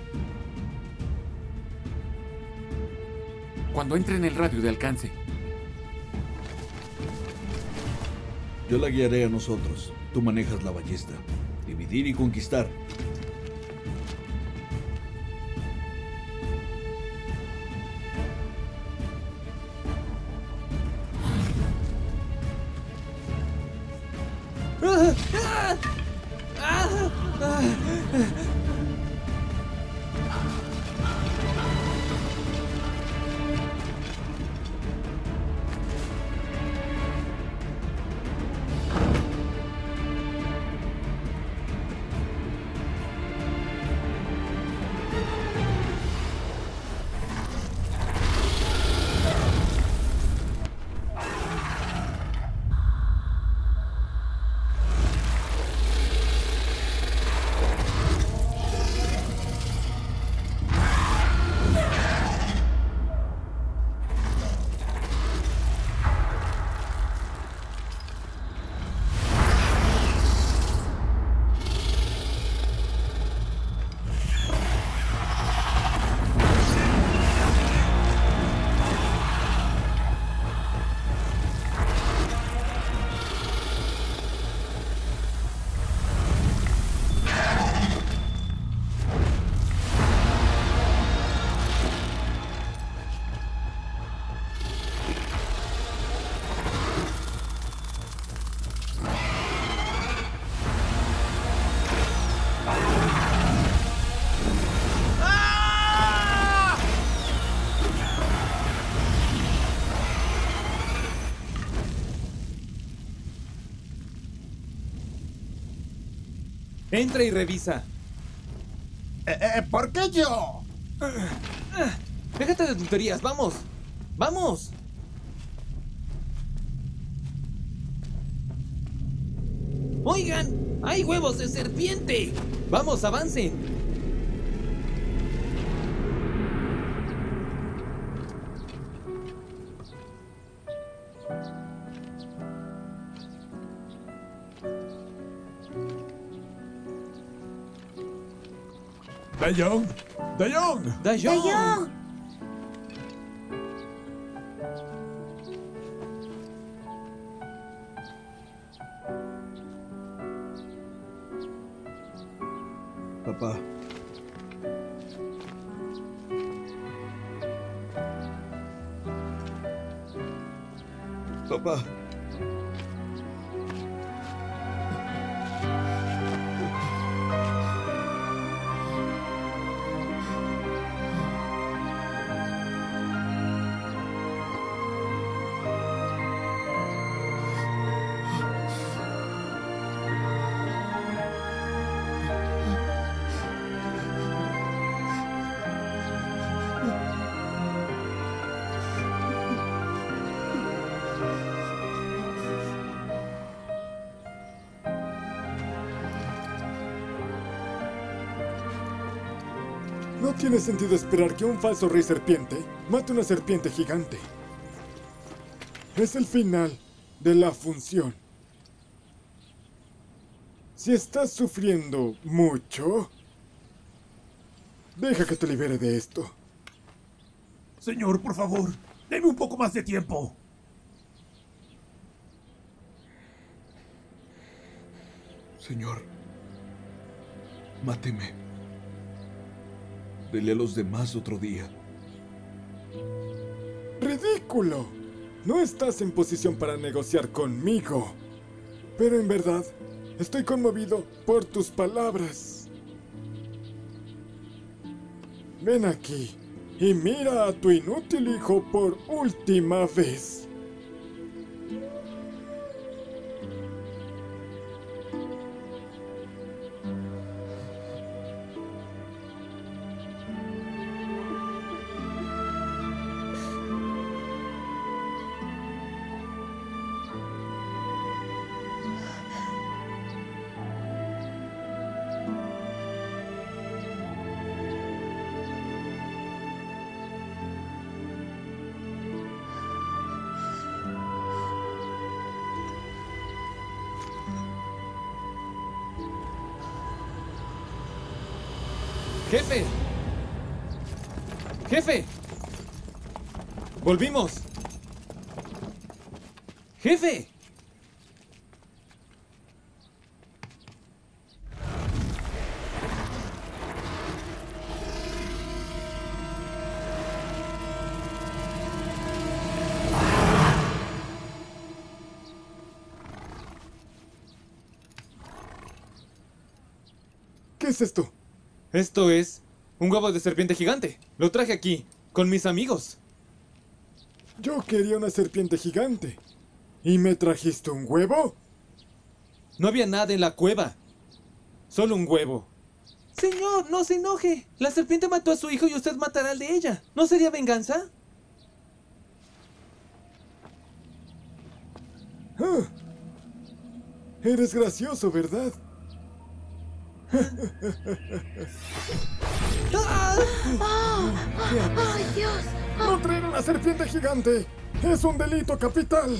Cuando entre en el radio de alcance. Yo la guiaré a nosotros. Tú manejas la ballesta. Dividir y conquistar. Entra y revisa. Eh, eh, ¿Por qué yo? Déjate de tonterías, vamos. ¡Vamos! ¡Oigan! ¡Hay huevos de serpiente! ¡Vamos, avancen! ¡Dayong! ¡Dayong! ¡Dayong! ¡Dayong! Papá. Papá. No tiene sentido esperar que un falso rey serpiente mate una serpiente gigante. Es el final de la función. Si estás sufriendo mucho, deja que te libere de esto. Señor, por favor, deme un poco más de tiempo. Señor, máteme. Dele a los demás otro día. ¡Ridículo! No estás en posición para negociar conmigo. Pero en verdad, estoy conmovido por tus palabras. Ven aquí y mira a tu inútil hijo por última vez. ¡Jefe! ¡Jefe! ¡Volvimos! ¡Jefe! ¿Qué es esto? Esto es un huevo de serpiente gigante. Lo traje aquí, con mis amigos. Yo quería una serpiente gigante. ¿Y me trajiste un huevo? No había nada en la cueva. Solo un huevo. Señor, no se enoje. La serpiente mató a su hijo y usted matará al de ella. ¿No sería venganza? Ah, eres gracioso, ¿verdad? ¡Ay, Dios! ¡No traer una serpiente gigante! ¡Es un delito capital!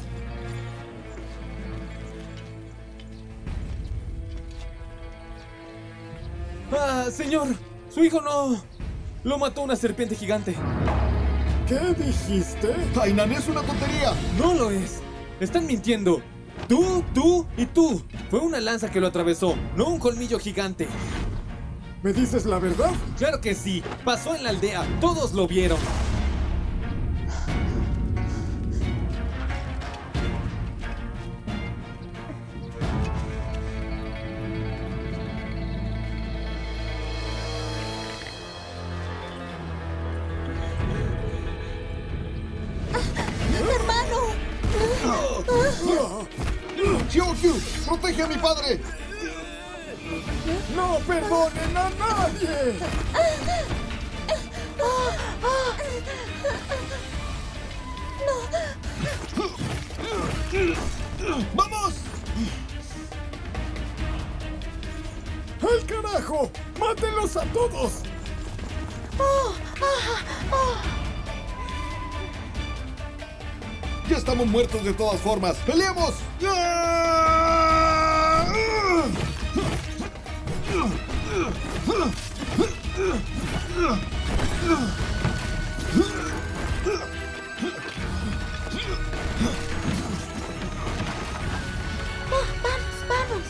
Ah, señor, su hijo no... lo mató una serpiente gigante. ¿Qué dijiste? ¡Tainan, es una tontería! No lo es. Están mintiendo. Tú, tú y tú. Fue una lanza que lo atravesó, no un colmillo gigante. ¿Me dices la verdad? Claro que sí. Pasó en la aldea. Todos lo vieron. ¡Xiaokyu! ¡Protege a mi padre! ¡No perdonen a nadie! ¡Vamos! ¡Al carajo! ¡Mátenlos a todos! Ya estamos muertos de todas formas. ¡Peleemos! ¡Vamos, vamos!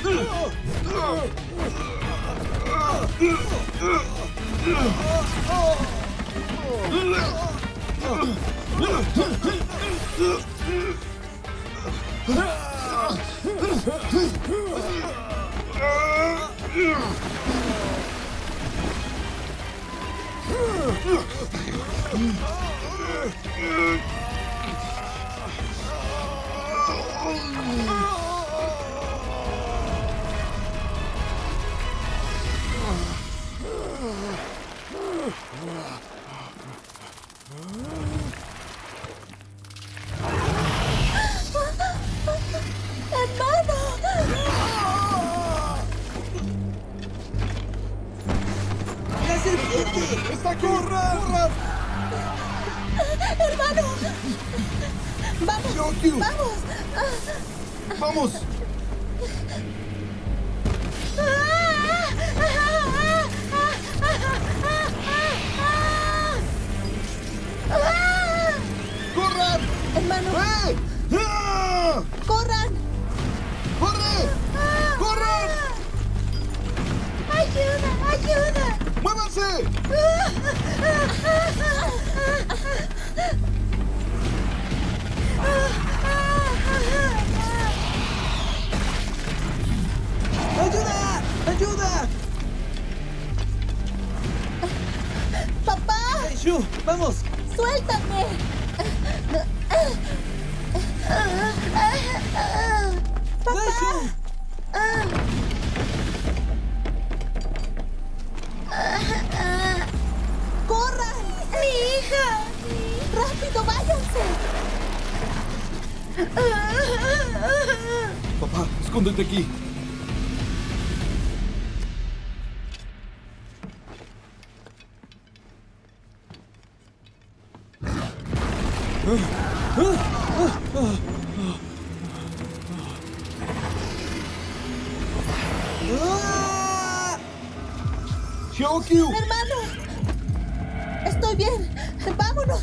¡La serpiente! ¡Está corra! ¡Hermano! ¡Vamos! Yokyu. ¡Vamos! ¡Vamos! ¡Corran! ¡Hermano! ¡Eh! ¡Ah! ¡Corran! ¡Corre! ¡Corran! ¡Ayuda! ¡Ayuda! ¡Muévanse! ¡Ayuda! ¡Ayuda! ¡Papá! ¡Shu! ¡Vamos! ¡Suéltame! ¡Daishu! ¡Corran! ¡Mi hija! ¡Rápido, váyanse! Papá, escóndete aquí. ¡Yokyu! ¡Hermano! Estoy bien. ¡Vámonos!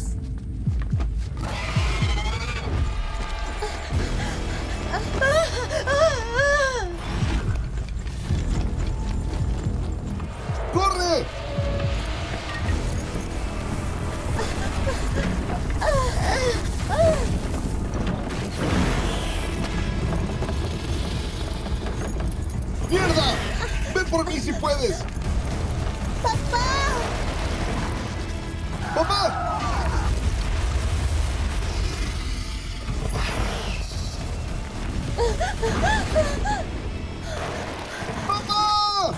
¡Corre! ¡Mierda! ¡Ven por mí si puedes! ¡Papá! ¡Papá! ¡Papá!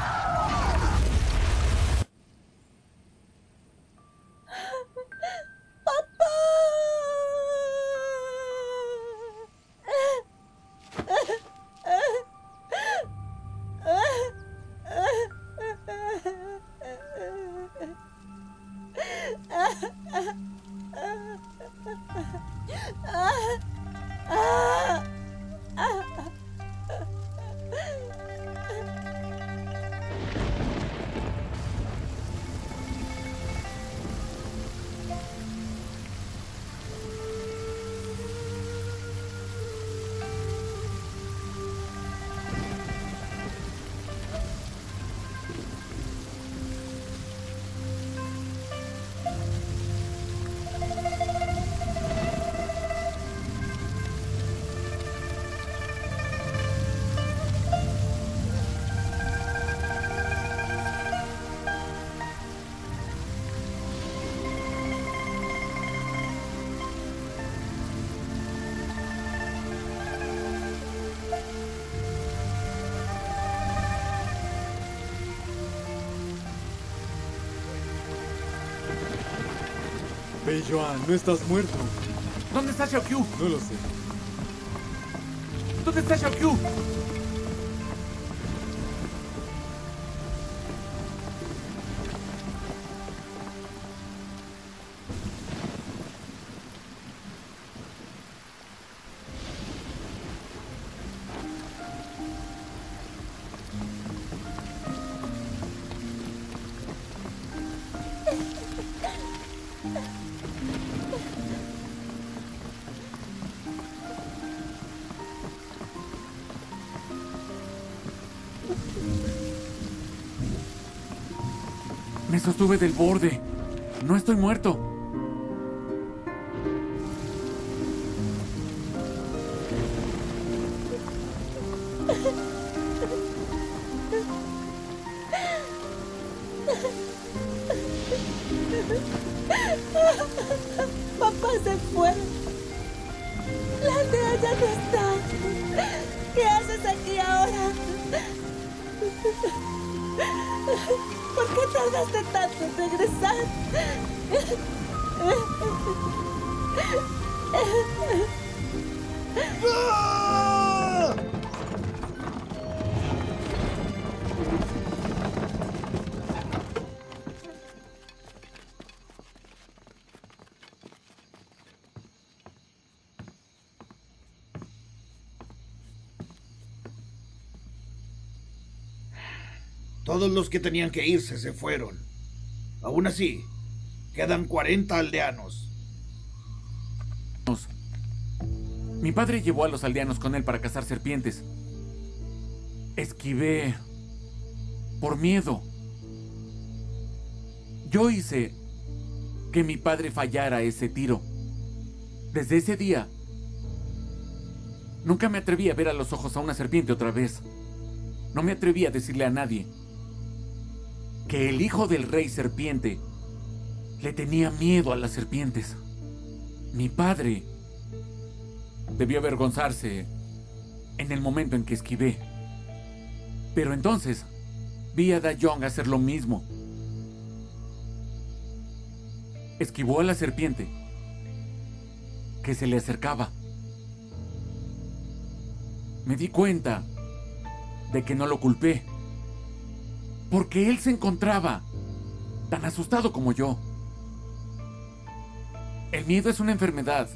Beijoan, no estás muerto. ¿Dónde está Xiaokyu? No lo sé. ¿Dónde está Xiaokyu? Me sostuve del borde. No estoy muerto. Papá se fue. La aldea ya no está. ¿Qué haces aquí ahora? ¿Por qué tardaste tanto en regresar? ¡Ah! Todos los que tenían que irse se fueron. Aún así, quedan cuarenta aldeanos. Mi padre llevó a los aldeanos con él para cazar serpientes. Esquivé por miedo. Yo hice que mi padre fallara ese tiro. Desde ese día, nunca me atreví a ver a los ojos a una serpiente otra vez. No me atreví a decirle a nadie que el hijo del rey serpiente le tenía miedo a las serpientes. Mi padre debió avergonzarse en el momento en que esquivé. Pero entonces vi a Da Young hacer lo mismo. Esquivó a la serpiente que se le acercaba. Me di cuenta de que no lo culpé, porque él se encontraba tan asustado como yo. El miedo es una enfermedad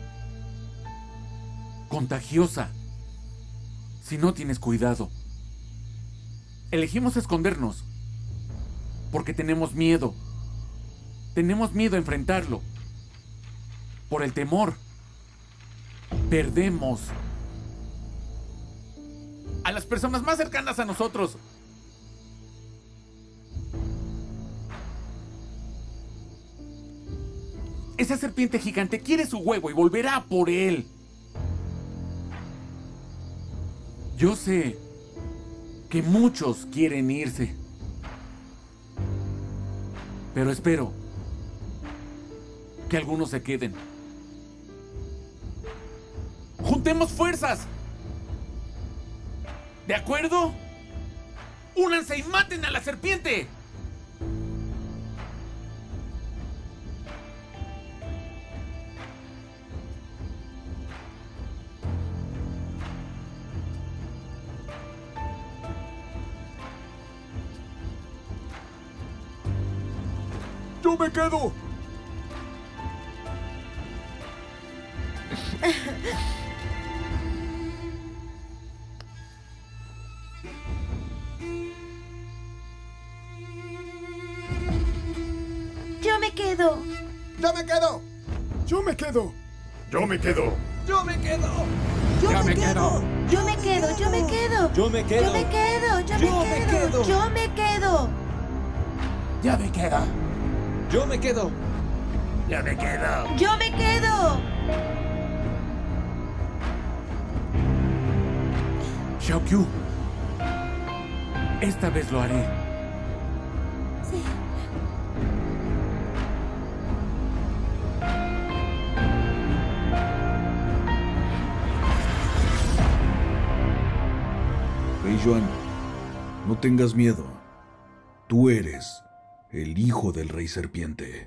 contagiosa si no tienes cuidado. Elegimos escondernos porque tenemos miedo. Tenemos miedo a enfrentarlo. Por el temor, perdemos a las personas más cercanas a nosotros. Esa serpiente gigante quiere su huevo y volverá por él. Yo sé que muchos quieren irse, pero espero que algunos se queden. ¡Juntemos fuerzas! ¿De acuerdo? ¡Únanse y maten a la serpiente! ¡Yo me quedo! Yo me quedo. ¡Yo me quedo! ¡Yo me quedo! Yo me quedo. ¡Yo me quedo! Yo me quedo. Yo me quedo, yo me quedo. Yo me quedo. Yo me quedo, yo Yo me me quedo. quedo. Yo me quedo. ¡Ya me quedo! Yo me quedo. Ya me quedo. Yo me quedo. Xiaokyu, esta vez lo haré. Sí. Wei Yuan, no tengas miedo. Tú eres el hijo del rey serpiente.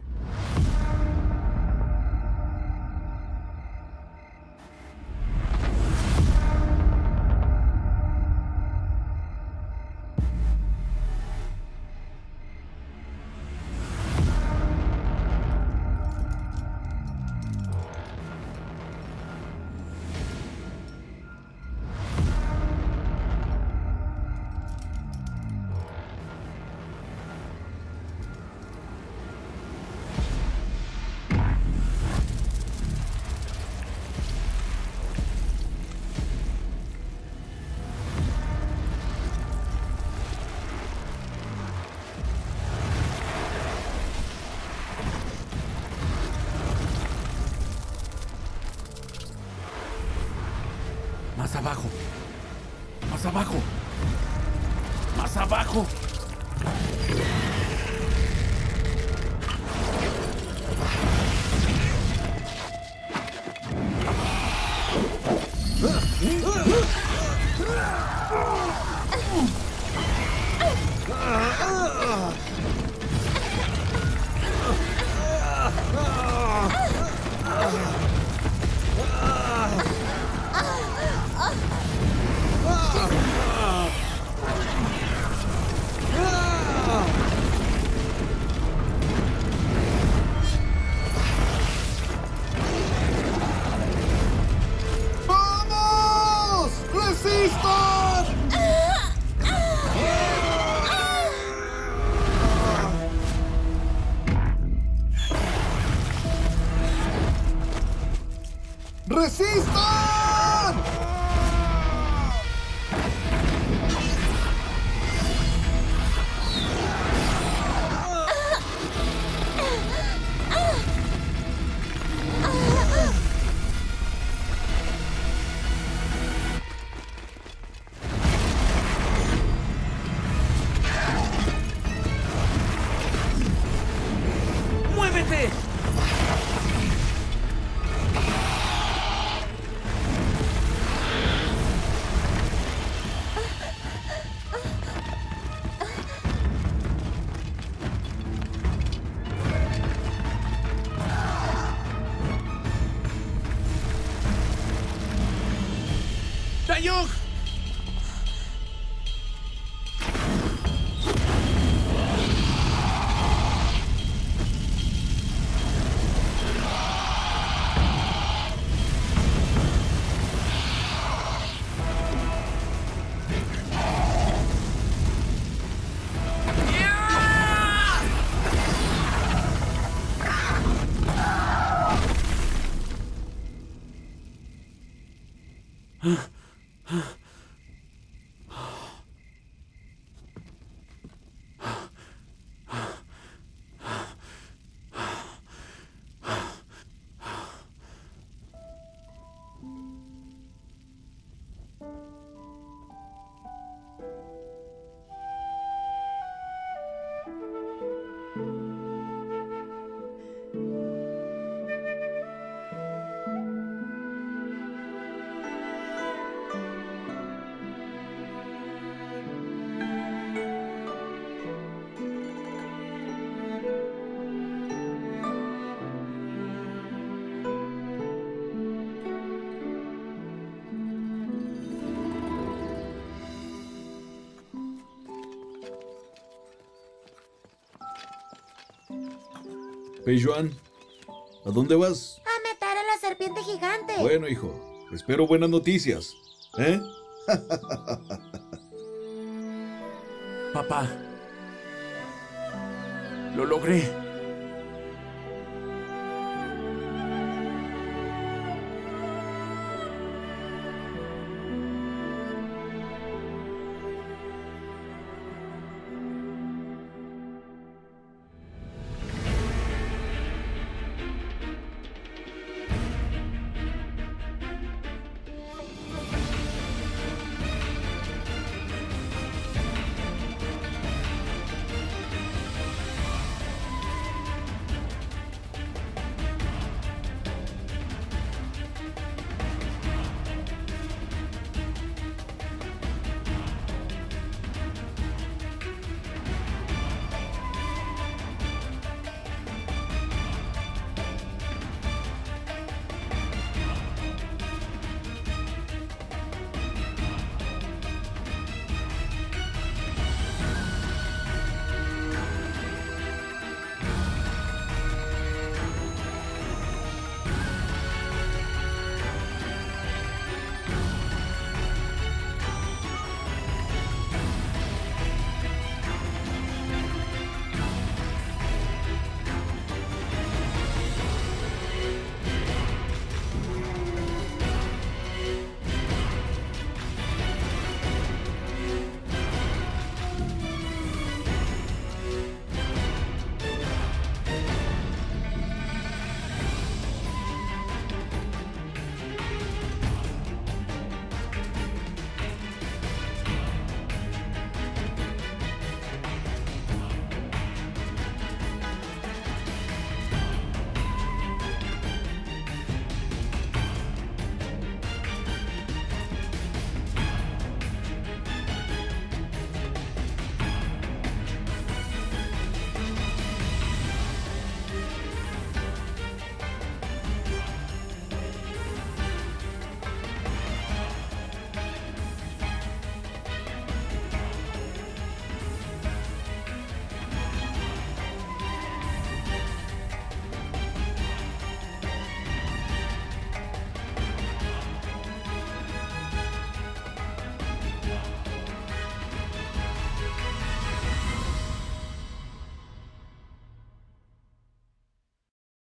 abajo. Más abajo. ¡Vamos! ¡Resistan! ¡Resistan! ¡Muévete! ¡Taeyong! Pei-Yuan, ¿a dónde vas? A matar a la serpiente gigante. Bueno, hijo, espero buenas noticias. ¿Eh? Papá. Lo logré.